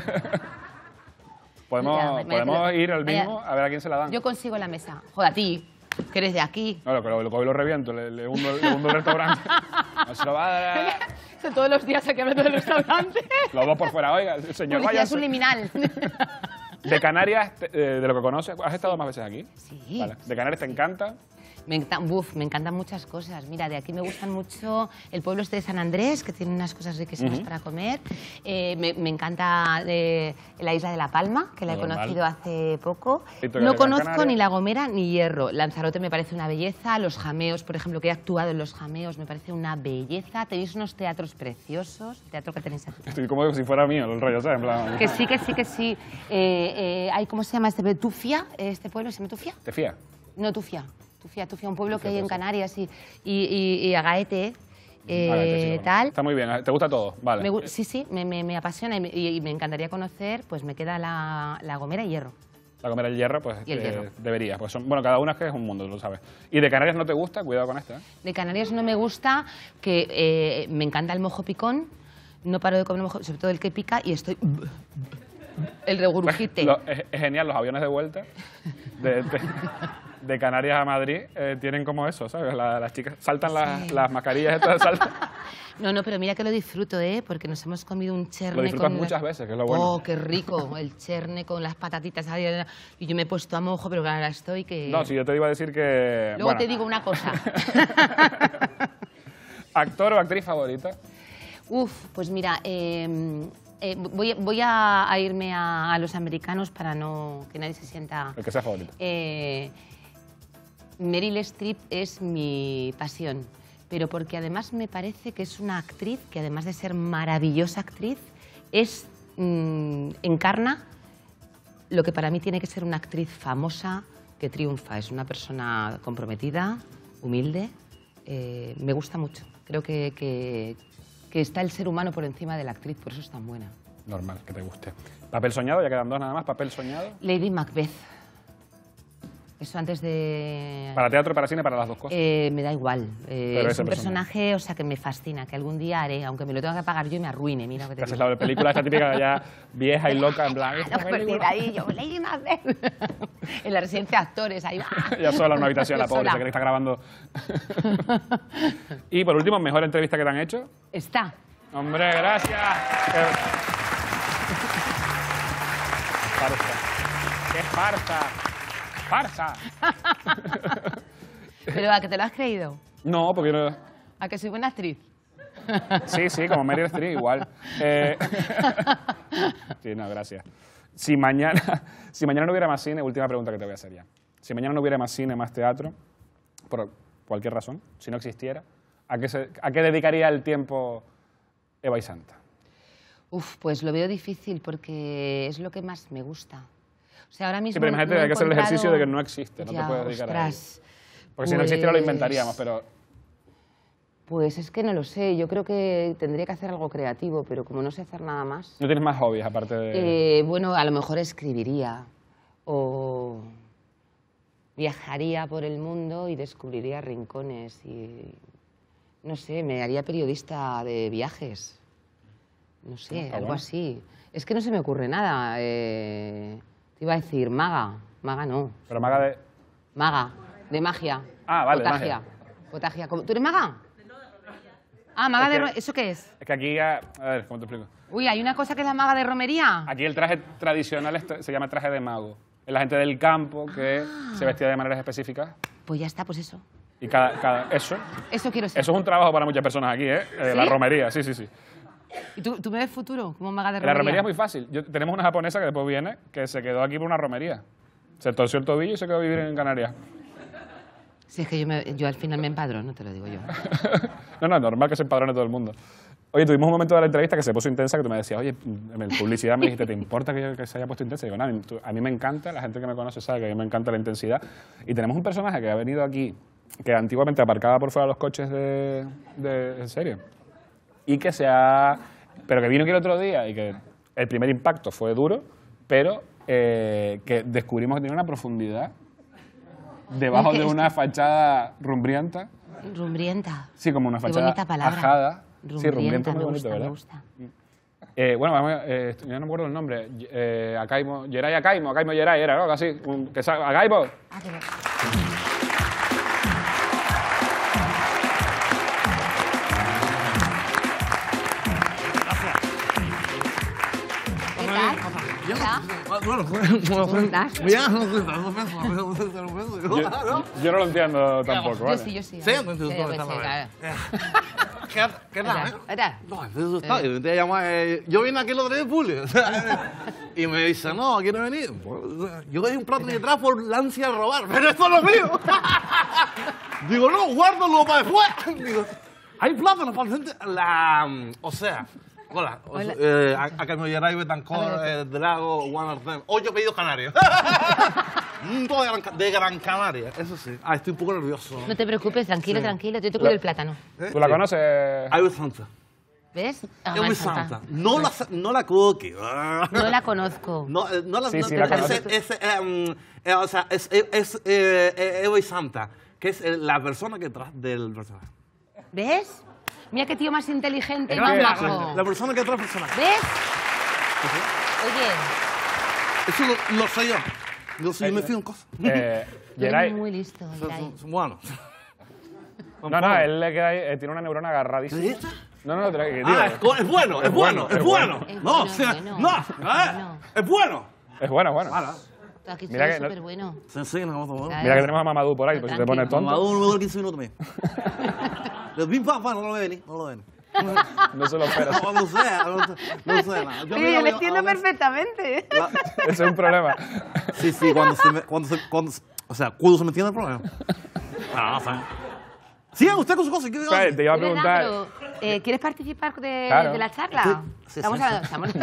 ¿Podemos ir al mismo a ver a quién se la dan? Yo consigo la mesa. Joder, a ti, que eres de aquí. No, lo cojo y lo reviento, le hundo el restaurante. No se lo va a dar. Todos los días aquí hablando del restaurante. Los dos por fuera. Oiga, señor, Publicidad váyase. subliminal. De Canarias, de lo que conoces, ¿has estado más veces aquí? Sí. Vale. ¿De Canarias te encanta? Me encantan muchas cosas. Mira, de aquí me gustan mucho el pueblo este de San Andrés, que tiene unas cosas riquísimas para comer. Me encanta la isla de La Palma, que la he Normal. conocido hace poco. ¿Y tú, No Gran conozco Canaria? ni La Gomera ni Hierro. Lanzarote me parece una belleza. Los Jameos, por ejemplo, que he actuado en Los Jameos, me parece una belleza. Tenéis unos teatros preciosos. El teatro que tenéis aquí. Estoy como si fuera mío el rollo, ¿sabes? En plan... Que sí, que sí, que sí. Hay, ¿cómo se llama este pueblo? Tufia. ¿Este pueblo se llama Tufia? ¿Te fías? No, Tufia, un pueblo que hay en Canarias y Agaete, tal. Está muy bien, ¿te gusta todo? Vale. Sí, me apasiona y me encantaría conocer, pues me queda la Gomera y Hierro. La Gomera y el Hierro, pues Y el Hierro. debería. Pues bueno, cada una es que es un mundo, lo sabes. ¿Y de Canarias no te gusta? Cuidado con esta, ¿eh? De Canarias no me gusta, que me encanta el mojo picón, no paro de comer mojo, sobre todo el que pica, y estoy... El regurgite. Es genial, los aviones de vuelta de Canarias a Madrid tienen como eso, ¿sabes? Las chicas saltan las mascarillas estas, saltan. No, pero mira que lo disfruto, porque nos hemos comido un cherne. Lo disfrutas con muchas veces, que es lo bueno. Oh, qué rico, el cherne con las patatitas. Y yo me he puesto a mojo, pero ahora estoy que... No, si yo te iba a decir que... Luego bueno, te digo una cosa. ¿Actor o actriz favorita? Pues mira, voy a irme a los americanos para que nadie se sienta... El que sea favorito. Meryl Streep es mi pasión, pero porque además me parece que es una actriz que además de ser maravillosa actriz, encarna lo que para mí tiene que ser una actriz famosa que triunfa. Es una persona comprometida, humilde, me gusta mucho. Creo que está el ser humano por encima de la actriz, por eso es tan buena. Normal, que te guste. ¿Papel soñado? Ya quedan dos nada más. ¿Papel soñado? Lady Macbeth. Eso antes de... ¿Para teatro, para cine, para las dos cosas? Me da igual. Es ese un personaje, o sea, que me fascina, que algún día haré, aunque me lo tenga que pagar yo y me arruine. Mira que te Esa es digo. la película esta típica ya vieja y loca, en plan... esta No, pues película. mira ahí, yo, Lady Macbeth. En la residencia de actores, ahí va. Ya sola en una habitación, la pobre, Sola. se cree que está grabando. Y por último, ¿mejor entrevista que te han hecho? Está. Hombre, gracias. Farsa. ¡Qué farsa! ¡Farsa! Pero ¿a que te lo has creído? No, porque no... ¿A que soy buena actriz? Sí, como Meryl Streep, igual. Sí, no, gracias. Si mañana no hubiera más cine, última pregunta que te voy a hacer ya. Si mañana no hubiera más cine, más teatro, por cualquier razón, si no existiera, ¿a qué dedicaría el tiempo Eva y Santa? Pues lo veo difícil porque es lo que más me gusta. O sea, ahora mismo Sí, pero imagínate, no he hay que hacer el encontrado- ejercicio de que no existe, no Ya, te puedes dedicar ostras, a ello. Porque si no existiera lo pues- inventaríamos, pero... Pues es que no lo sé, yo creo que tendría que hacer algo creativo, pero como no sé hacer nada más... ¿No tienes más hobbies aparte de...? Bueno, a lo mejor escribiría o viajaría por el mundo y descubriría rincones y... No sé, me haría periodista de viajes. No sé, algo así. Es que no se me ocurre nada. Te iba a decir maga. Maga no. Pero maga de... Maga, de magia. Ah, vale, de Potagia. magia. Potagia. ¿Tú eres maga? Ah, maga de... ¿Eso qué es? Es que aquí... A ver, ¿cómo te explico? Uy, hay una cosa que es la maga de romería. Aquí el traje tradicional se llama traje de mago. Es la gente del campo que se vestía de maneras específicas. Pues ya está, pues eso. Y eso quiero ser. Eso es un trabajo para muchas personas aquí, ¿eh? ¿Sí? La romería, sí, sí, sí. ¿Y tú me ves futuro como maga de La romería? romería es muy fácil. Tenemos una japonesa que después viene, que se quedó aquí por una romería. Se torció el tobillo y se quedó a vivir en Canarias. Si es que yo al final me empadrono, te lo digo yo. No, es normal que se empadrone todo el mundo. Oye, tuvimos un momento de la entrevista que se puso intensa, que tú me decías, oye, en publicidad me dijiste, ¿te importa que se haya puesto intensa? Y digo, nada, a mí me encanta, la gente que me conoce sabe que a mí me encanta la intensidad. Y tenemos un personaje que ha venido aquí, que antiguamente aparcaba por fuera los coches en serio, y que pero que vino aquí el otro día y que el primer impacto fue duro, pero que descubrimos que tiene una profundidad debajo de una fachada rumbrienta. Rumbrienta. Sí, como una fachada ajada. Sí, rumbrienta muy bonito, ¿verdad? Me gusta. Bueno, yo no me acuerdo el nombre. Yeray Acaimo Yeray era, ¿no? Algo así. Acaimo. ¿Cómo estás? Yo no lo entiendo tampoco, ¿vale? Yo sí. Sí, ¿Qué tal? Yo vine aquí el otro día de Puli. Y me dice, no, quiero venir. Yo cogí un plátano y detrás por la ansia de robar, pero esto no es mío. Digo, no, guárdalo para después. Digo, hay plátanos para el centro. O sea, hola. Acá me Yeray, Betancor, Drago, One of Them. 8 pedidos canarios. De Gran Canaria, eso sí. Estoy un poco nervioso. No te preocupes, tranquilo, tranquilo. Yo te cuido el plátano. ¿Tú la conoces? Ay, Santa. ¿Ves? Es muy santa. No la cookie. No la conozco. No la Sí, la conozco. O sea, es Evo y Santa, que es la persona que detrás del personaje. ¿Ves? Mira qué tío más inteligente y Es más que- bajo. La persona que detrás del personaje. ¿Ves? Oye, Eso lo sé yo. Yo me fío en cosas. eres Yeray. muy listo, Yeray. Bueno. No, él le queda ahí, tiene una neurona agarradísima. ¿Sí está? No, te la digo. Es bueno. Es bueno. No, o sea, no. Es bueno. Es bueno. Aquí Mira estoy que súper bueno. Se enseña una cosa. Mira que tenemos a Mamadou por ahí, pues si te pones tonto. Maduro me dura 15 minutos también. El pim pam, no lo ve venir. No se lo esperas. No sé nada. Yo le entiendo perfectamente. Ese es un problema. Sí, cuando se me entiende el problema. No sé. Sigan usted con sus cosas. Te iba a preguntar. ¿Quieres participar de la charla? Sí, Estamos hablando.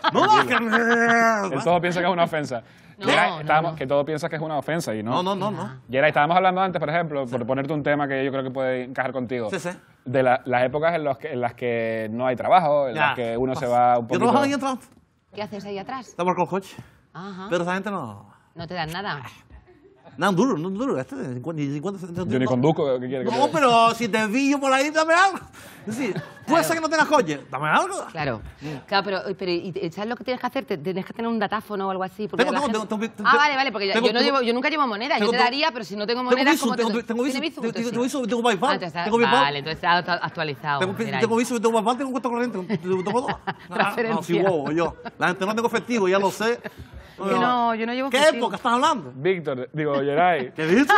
Él todo piensa que es una ofensa. Que todo piensa que es una ofensa y no. No. Yeray, estábamos hablando antes, por ejemplo, por ponerte un tema que yo creo que puede encajar contigo. Sí. De las épocas en las que no hay trabajo, en las que uno se va un poquito... Yo trabajaba ahí atrás. ¿Qué haces ahí atrás? Estaba con el coche. Ajá. Pero esa gente no... No te dan nada. No, duro. Este de 50 Yo ni conduzco, ¿qué quieres que te No, diga? pero si te pillo por ahí, dame algo. Es decir, puede ser que no tengas coche, dame algo. Claro, pero ¿y ¿sabes lo que tienes que hacer? Tienes que tener un datáfono o algo así. Porque Tengo, la tengo, gente- tengo- tengo- Ah, vale, porque tengo- yo nunca llevo moneda. Yo tengo- te daría, pero si no tengo Tengo moneda, Bizum, ¿cómo te doy? tengo ¿Tienes Bizum, Bizum? tengo Bizum, tengo PayPal, entonces tengo PayPal. Vale, entonces está actualizado. Yeray. Tengo Bizum, tengo PayPal, tengo cuenta corriente, tengo todo. No, sí, huevo, yo. La gente no tengo efectivo, ya lo sé. Yo no llevo ¿Qué efectivo. época estás hablando? Víctor, digo, Yeray. ¿Qué dices?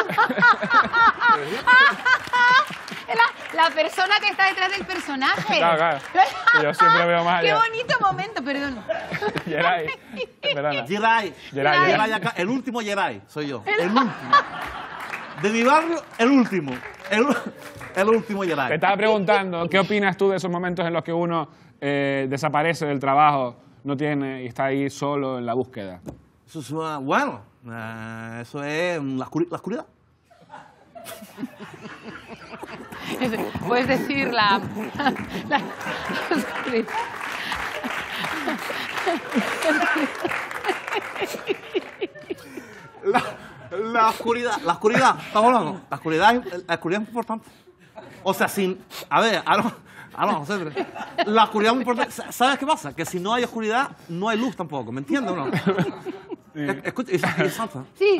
La persona que está detrás del personaje. Claro. Que yo siempre veo más Qué allá. bonito momento, perdón. Yeray. Perdona. Yeray acá, el último Yeray, soy yo. El último. De mi barrio, el último. El último Yeray. Te estaba preguntando, ¿qué opinas tú de esos momentos en los que uno desaparece del trabajo, no tiene y está ahí solo en la búsqueda? Eso es bueno. Eso es la oscuridad. Puedes decir la oscuridad. La oscuridad, estamos hablando. La oscuridad es importante. O sea, a ver, la oscuridad es muy importante. ¿Sabes qué pasa? Que si no hay oscuridad, no hay luz tampoco, ¿me entiendes o no? Sí. Escucha, ¿es Santa? Sí.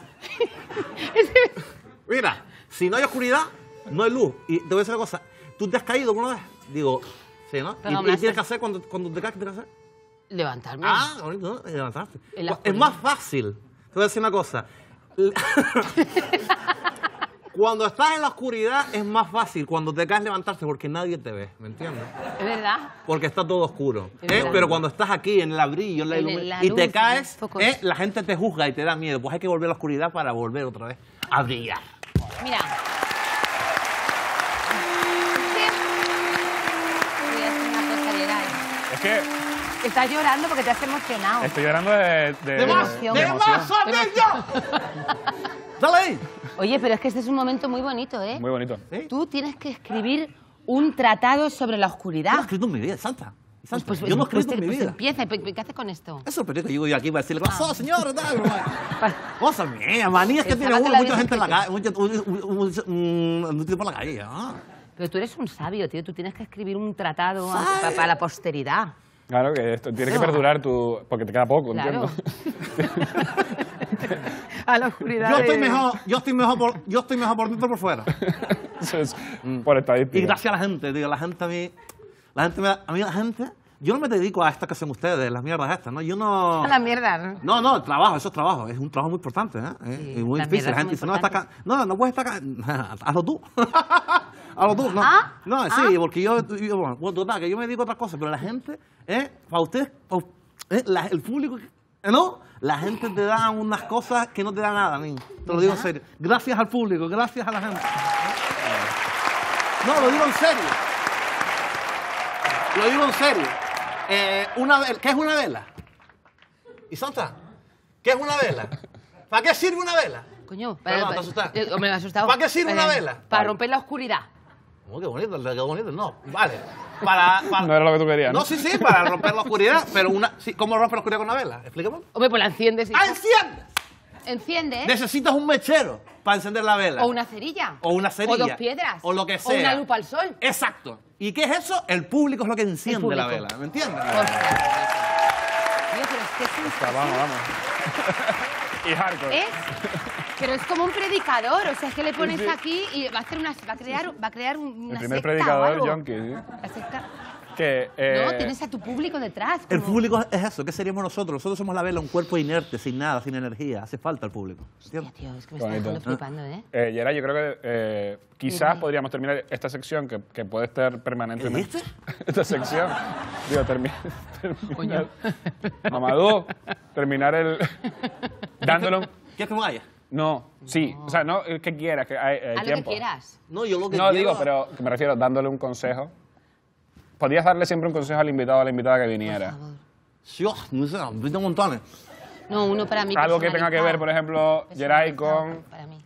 Mira, si no hay oscuridad, no hay luz. Y te voy a decir una cosa, ¿tú te has caído alguna vez? Digo, sí, ¿no? ¿Y qué tienes que hacer cuando te caes? ¿Qué tienes que hacer? Levantarme. Ah, bonito, ¿no? Levantarte. Es más fácil. Te voy a decir una cosa. Cuando estás en la oscuridad es más fácil cuando te caes levantarte porque nadie te ve, ¿me entiendes? Es verdad. Porque está todo oscuro. Pero cuando estás aquí en el brillo, en la luz, y te caes, la gente te juzga y te da miedo. Pues hay que volver a la oscuridad para volver otra vez a brillar. Mira. Voy a hacer una cosa, Geray. Es que... Estás llorando porque te has emocionado. Estoy llorando de emoción. ¡Dale ahí! Oye, pero es que este es un momento muy bonito, ¿eh? Muy bonito. ¿Sí? Tú tienes que escribir un tratado sobre la oscuridad. Yo no he escrito en mi vida, Santa. Yo no he escrito en mi vida. Empieza. ¿Qué haces con esto? Eso, pero que yo voy aquí para decirle, ¿qué pasó, señor? Cosas mías, manías que tiene uno, mucha gente en la calle, un tipo en la calle. Pero tú eres un sabio, tío. Tú tienes que escribir un tratado para la posteridad. Claro, que esto tiene que perdurar porque te queda poco, claro. ¿Entiendes? A la oscuridad. Yo estoy mejor por dentro que por fuera. Eso es por estadística. Y gracias a la gente, digo, la gente, yo no me dedico a esta que hacen ustedes, las mierdas estas, ¿no? Yo no... A la mierda, ¿no? No, el trabajo, eso es trabajo, es un trabajo muy importante, ¿eh? Sí, y muy difícil. La gente dice, no puedes estar acá. Hazlo tú. Hazlo tú, no. No, sí, porque bueno, total, que yo me dedico a otras cosas, pero la gente, para ustedes, el público, ¿no? La gente te da unas cosas que no te da nada, niño. Te lo digo en serio. Gracias al público, gracias a la gente. No, lo digo en serio. Lo digo en serio. ¿Qué es una vela? ¿Y Santa? ¿Qué es una vela? ¿Para qué sirve una vela? Coño, ¿te asustaste? Me he asustado. ¿Para qué sirve una vela? Para romper la oscuridad. Oh, qué bonito, no. Vale. No era lo que tú querías, ¿no? No, sí, para romper la oscuridad, pero ¿cómo rompe la oscuridad con una vela? Explícame. Hombre, pues la enciendes. ¡Ah, enciendes! ¿Enciende? Necesitas un mechero para encender la vela. O una cerilla. O una cerilla. O 2 piedras. O lo que sea. O una lupa al sol. Exacto. ¿Y qué es eso? El público es lo que enciende la vela. ¿Me entiendes? Vamos. Y hardcore. Pero es como un predicador, o sea, es que le pones aquí y va a crear una El primer secta predicador o algo. yonki, ¿sí? La secta. No, tienes a tu público detrás. El público es eso. ¿Qué seríamos nosotros? Nosotros somos la vela, un cuerpo inerte, sin nada, sin energía. Hace falta el público. Hostia, tío, es que me está dejando flipando, ¿eh? Geray, yo creo que quizás podríamos terminar esta sección, que puede estar permanentemente. Esta sección. Digo, terminar. Mamadou, terminar dándole ¿Quieres que me vaya? No, sí. O sea, no que quieras, que hay A tiempo. lo que quieras. No, yo lo que No, quiero... digo, pero que me refiero dándole un consejo. Podrías darle siempre un consejo al invitado o a la invitada que viniera. Yo, no sé, tengo montones. No, uno para mí. Algo que tenga que ver, por ejemplo, Geray, con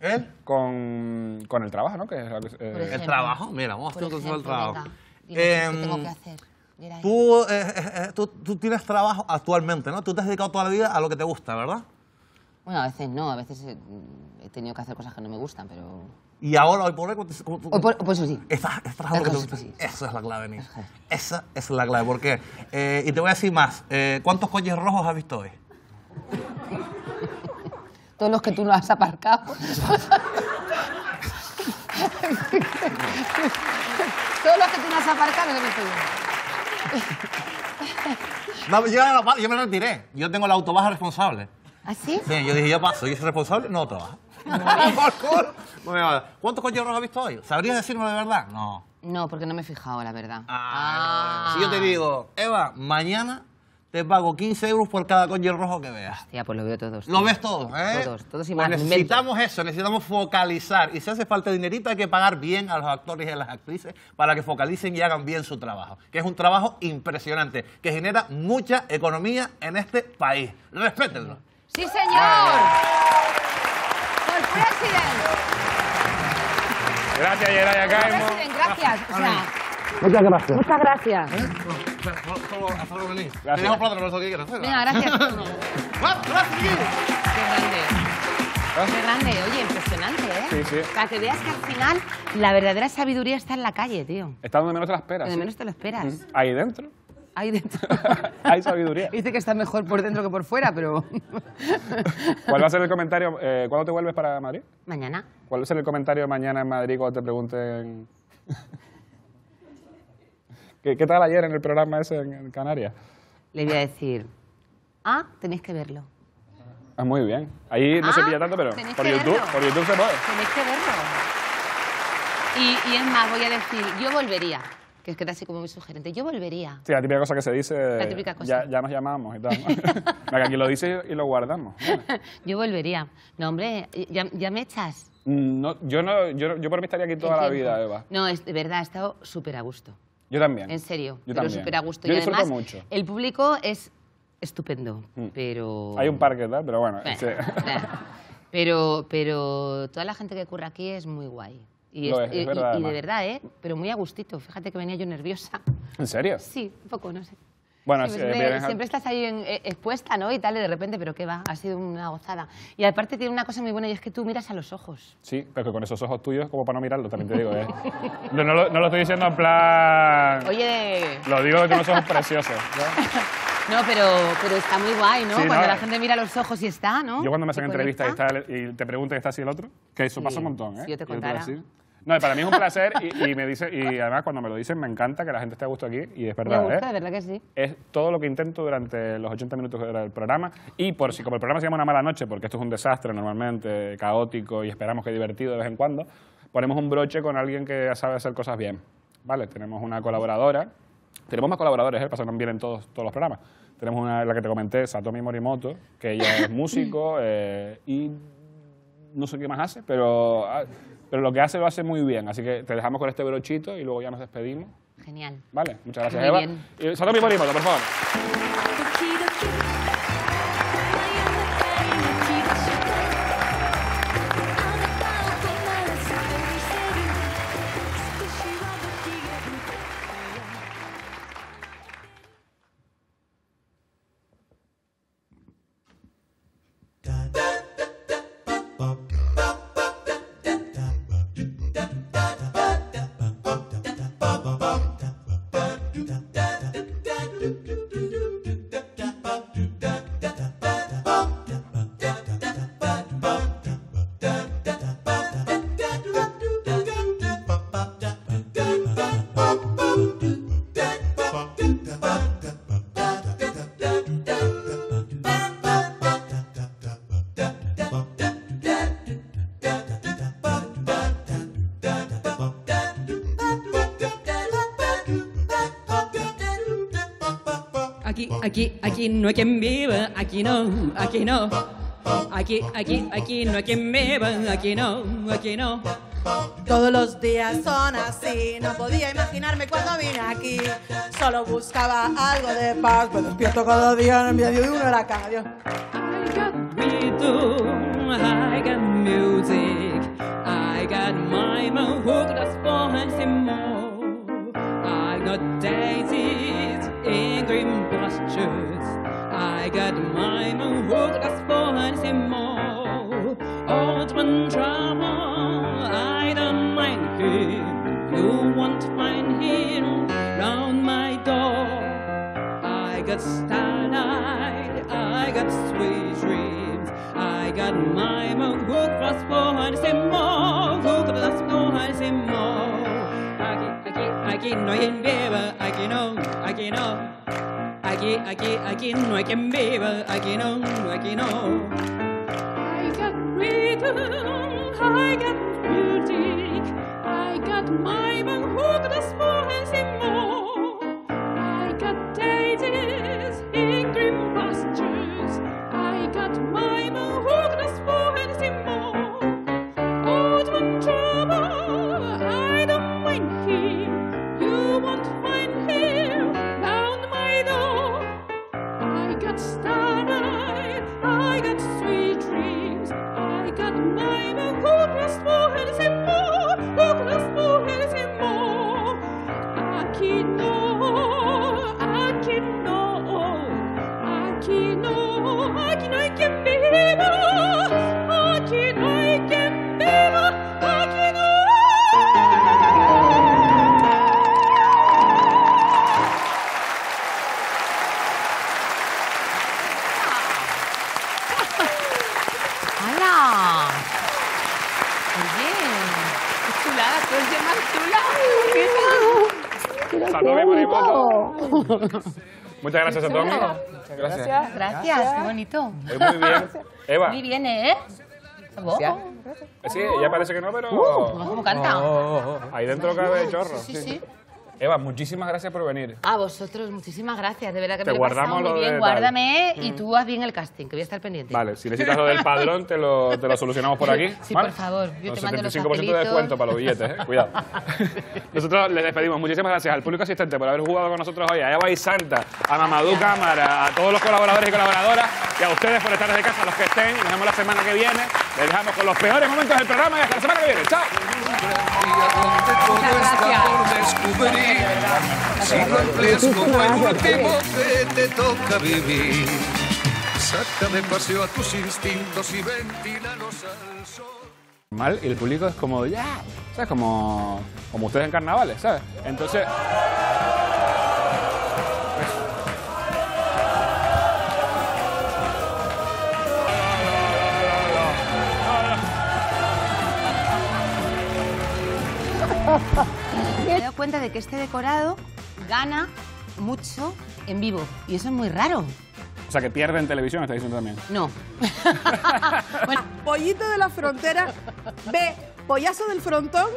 el trabajo, ¿no? El trabajo, mira, vamos a hacer un consejo del trabajo. ¿Qué tengo que hacer? Geray. Tú tienes trabajo actualmente, ¿no? Tú te has dedicado toda la vida a lo que te gusta, ¿verdad? Bueno, a veces no, a veces he tenido que hacer cosas que no me gustan, pero... Y ahora, hoy por hoy... Pues eso sí. Estás trabajando lo que te gusta. Sí. Esa es la clave, niño. Esa es la clave. ¿Por qué? Y te voy a decir más. ¿Cuántos coches rojos has visto hoy? Todos los que tú no has aparcado. Todos los que tú no has aparcado los he visto yo. No, yo me retiré. Yo tengo la autobaja responsable. ¿Ah, sí? Sí, yo dije, yo paso. Yo soy responsable, no trabajo. ¿Cuántos coches rojos has visto hoy? ¿Sabrías decirme de verdad? No. No, porque no me he fijado, la verdad. Si yo te digo, Eva, mañana te pago 15 euros por cada coche rojo que veas. Hostia, pues lo veo todos. Lo ves todo, ¿eh? Todos y más. Pues necesitamos eso, necesitamos focalizar. Y si hace falta dinerito, hay que pagar bien a los actores y a las actrices para que focalicen y hagan bien su trabajo. Que es un trabajo impresionante, que genera mucha economía en este país. Respétenlo. ¡Sí, señor! ¡Por presidente! Gracias, Yeray, ya caemos. Gracias. O sea, Muchas gracias. muchas gracias. Hasta luego, venís. Gracias. Te dejo plátano, no sé qué quieras hacer. Venga, gracias. ¡Gracias! Qué grande. Oye, impresionante, ¿eh? Sí, sí. Para que veas que al final la verdadera sabiduría está en la calle, tío. Está donde menos te la esperas. Donde menos te lo esperas. Ahí dentro. Ahí dentro. Hay sabiduría. Dice que está mejor por dentro que por fuera, pero... ¿Cuál va a ser el comentario? ¿Cuándo te vuelves para Madrid? Mañana. ¿Cuál va a ser el comentario mañana en Madrid cuando te pregunten... ¿Qué tal ayer en el programa ese en Canarias? Le voy a decir... tenéis que verlo. Muy bien. Ahí no se pilla tanto, pero tenéis por que YouTube, verlo. por YouTube se puede. Tenéis que verlo. Y es más, voy a decir, yo volvería. Que es que así como muy sugerente. Yo volvería. Sí, la típica cosa que se dice... La típica cosa. Ya nos llamamos y tal, ¿no? Venga, aquí lo dice y lo guardamos. Yo volvería. No, hombre, ¿ya me echas? No, yo por mí estaría aquí toda la vida, Eva. No, de verdad, he estado súper a gusto. Yo también. En serio, Yo pero también. súper a gusto. Yo y disfruto además, mucho. el público es estupendo, pero... Hay un parque, tal, pero bueno. Bueno, sí. pero toda la gente que curra aquí es muy guay. Y, Lo es verdad, y de además. verdad, pero muy a gustito. Fíjate que venía yo nerviosa. ¿En serio? Sí, un poco, no sé. Bueno, Siempre estás ahí expuesta, ¿no? Y tal, y de repente, pero qué va, ha sido una gozada. Y aparte tiene una cosa muy buena y es que tú miras a los ojos. Sí, pero que con esos ojos tuyos, como para no mirarlo, también te digo, ¿eh? No lo estoy diciendo en plan... Oye... Lo digo de unos ojos preciosos. No, pero está muy guay, ¿no? Sí, Cuando no, la gente mira los ojos y está, ¿no? Yo cuando me hacen Y entrevistas conecta. y te preguntan, ¿está así el otro? Que eso pasa un montón, ¿eh? Si yo te Y tú contara. así. No, para mí es un placer y además cuando me lo dicen me encanta que la gente esté a gusto aquí y es verdad, Me gusta, ¿eh? de verdad que sí. Es todo lo que intento durante los 80 minutos del programa y como el programa se llama Una mala noche, porque esto es un desastre normalmente, caótico y esperamos que divertido de vez en cuando, ponemos un broche con alguien que sabe hacer cosas bien, ¿vale? Tenemos una colaboradora, tenemos más colaboradores, pasan bien en todos los programas. Tenemos una, la que te comenté, Satomi Morimoto, que ella es músico y no sé qué más hace, pero lo que hace lo hace muy bien. Así que te dejamos con este brochito y luego ya nos despedimos. Genial. Vale, muchas gracias, Muy Eva. bien. Y Satomi Morimoto, por favor. Aquí no hay quien viva, aquí no. Aquí no hay quien viva, aquí no. Todos los días son así, no podía imaginarme cuando vine aquí. Solo buscaba algo de paz, me despierto cada día en medio de un huracán. Adiós. I got music, I got my hook, that's for more. I got daisies in green pastures, I got my hook, that's for more. Old trouble, I don't mind him, you won't find him round my door. I got starlight, I got sweet dreams, I got my hook, that's for more, hook, that's for more. Aquí no hay quien viva, aquí no. Aquí no hay quien viva, aquí no. I got rhythm, I got music, I got my hook, that's for more. I got daisies in green pastures, I got my hook, that's for more. Old man trouble, I don't mind him, you won't find him round my door. I got starlight, I got sweet dreams, I got my hook, that's for more. aquí no hay quien viva, aquí no hay quien viva, aquí no. ¡Hala! Oye, qué chulada, tú eres más chula. Satomi Morimoto. Muchas gracias, Satomi. Gracias. Gracias, qué bonito. Muy bien. Eva. Muy bien, ¿eh? Sí, ya parece que no, pero... ¿Cómo canta? Ahí dentro cabe chorro. Sí. Eva, muchísimas gracias por venir. A vosotros, muchísimas gracias. De verdad que Te me lo he pasado guardamos muy lo bien. de Guárdame tal. y tú haz bien el casting, que voy a estar pendiente. Vale, si necesitas lo del padrón, te lo solucionamos por aquí. Sí, ¿vale? por favor. Yo Con te mando los 75% de papelitos. descuento para los billetes, Cuidado. Nosotros les despedimos. Muchísimas gracias al público asistente por haber jugado con nosotros hoy, a Eva y Santa, a Mamadou Cámara, a todos los colaboradores y colaboradoras, y a ustedes por estar desde casa, a los que estén. Nos vemos la semana que viene. Les dejamos con los peores momentos del programa y hasta la semana que viene. ¡Chao! Si lo empleas como el último que te toca vivir, saca de paseo a tus instintos y ventílalos al sol. Mal, y el público es como, ya, ¿sabes? Como ustedes en carnavales, ¿sabes? Entonces... Me he dado cuenta de que este decorado gana mucho en vivo. Y eso es muy raro. O sea, que pierde en televisión, está diciendo también. No. Bueno, pollito de la frontera, B, pollazo del frontón.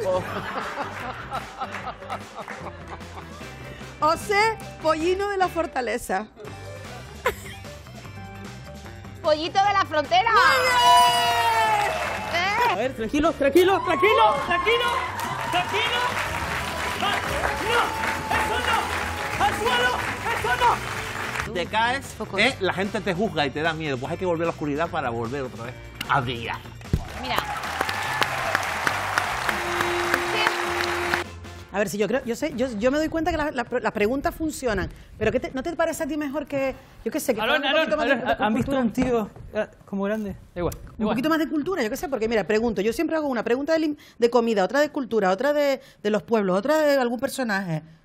O C, pollino de la fortaleza. ¡Pollito de la frontera! A ver, tranquilo. ¡No! ¡Eso no! ¡Al suelo! ¡Eso no! Te caes, la gente te juzga y te da miedo. Pues hay que volver a la oscuridad para volver otra vez a brillar. Mira. A ver, si yo creo, yo me doy cuenta que las preguntas funcionan, pero ¿no te parece a ti mejor que, yo qué sé, que fuera un poquito más de ¿Han visto cultura? un tío como grande? Da igual. Un poquito más de cultura, yo qué sé, porque mira, pregunto, yo siempre hago una pregunta de comida, otra de cultura, otra de los pueblos, otra de algún personaje.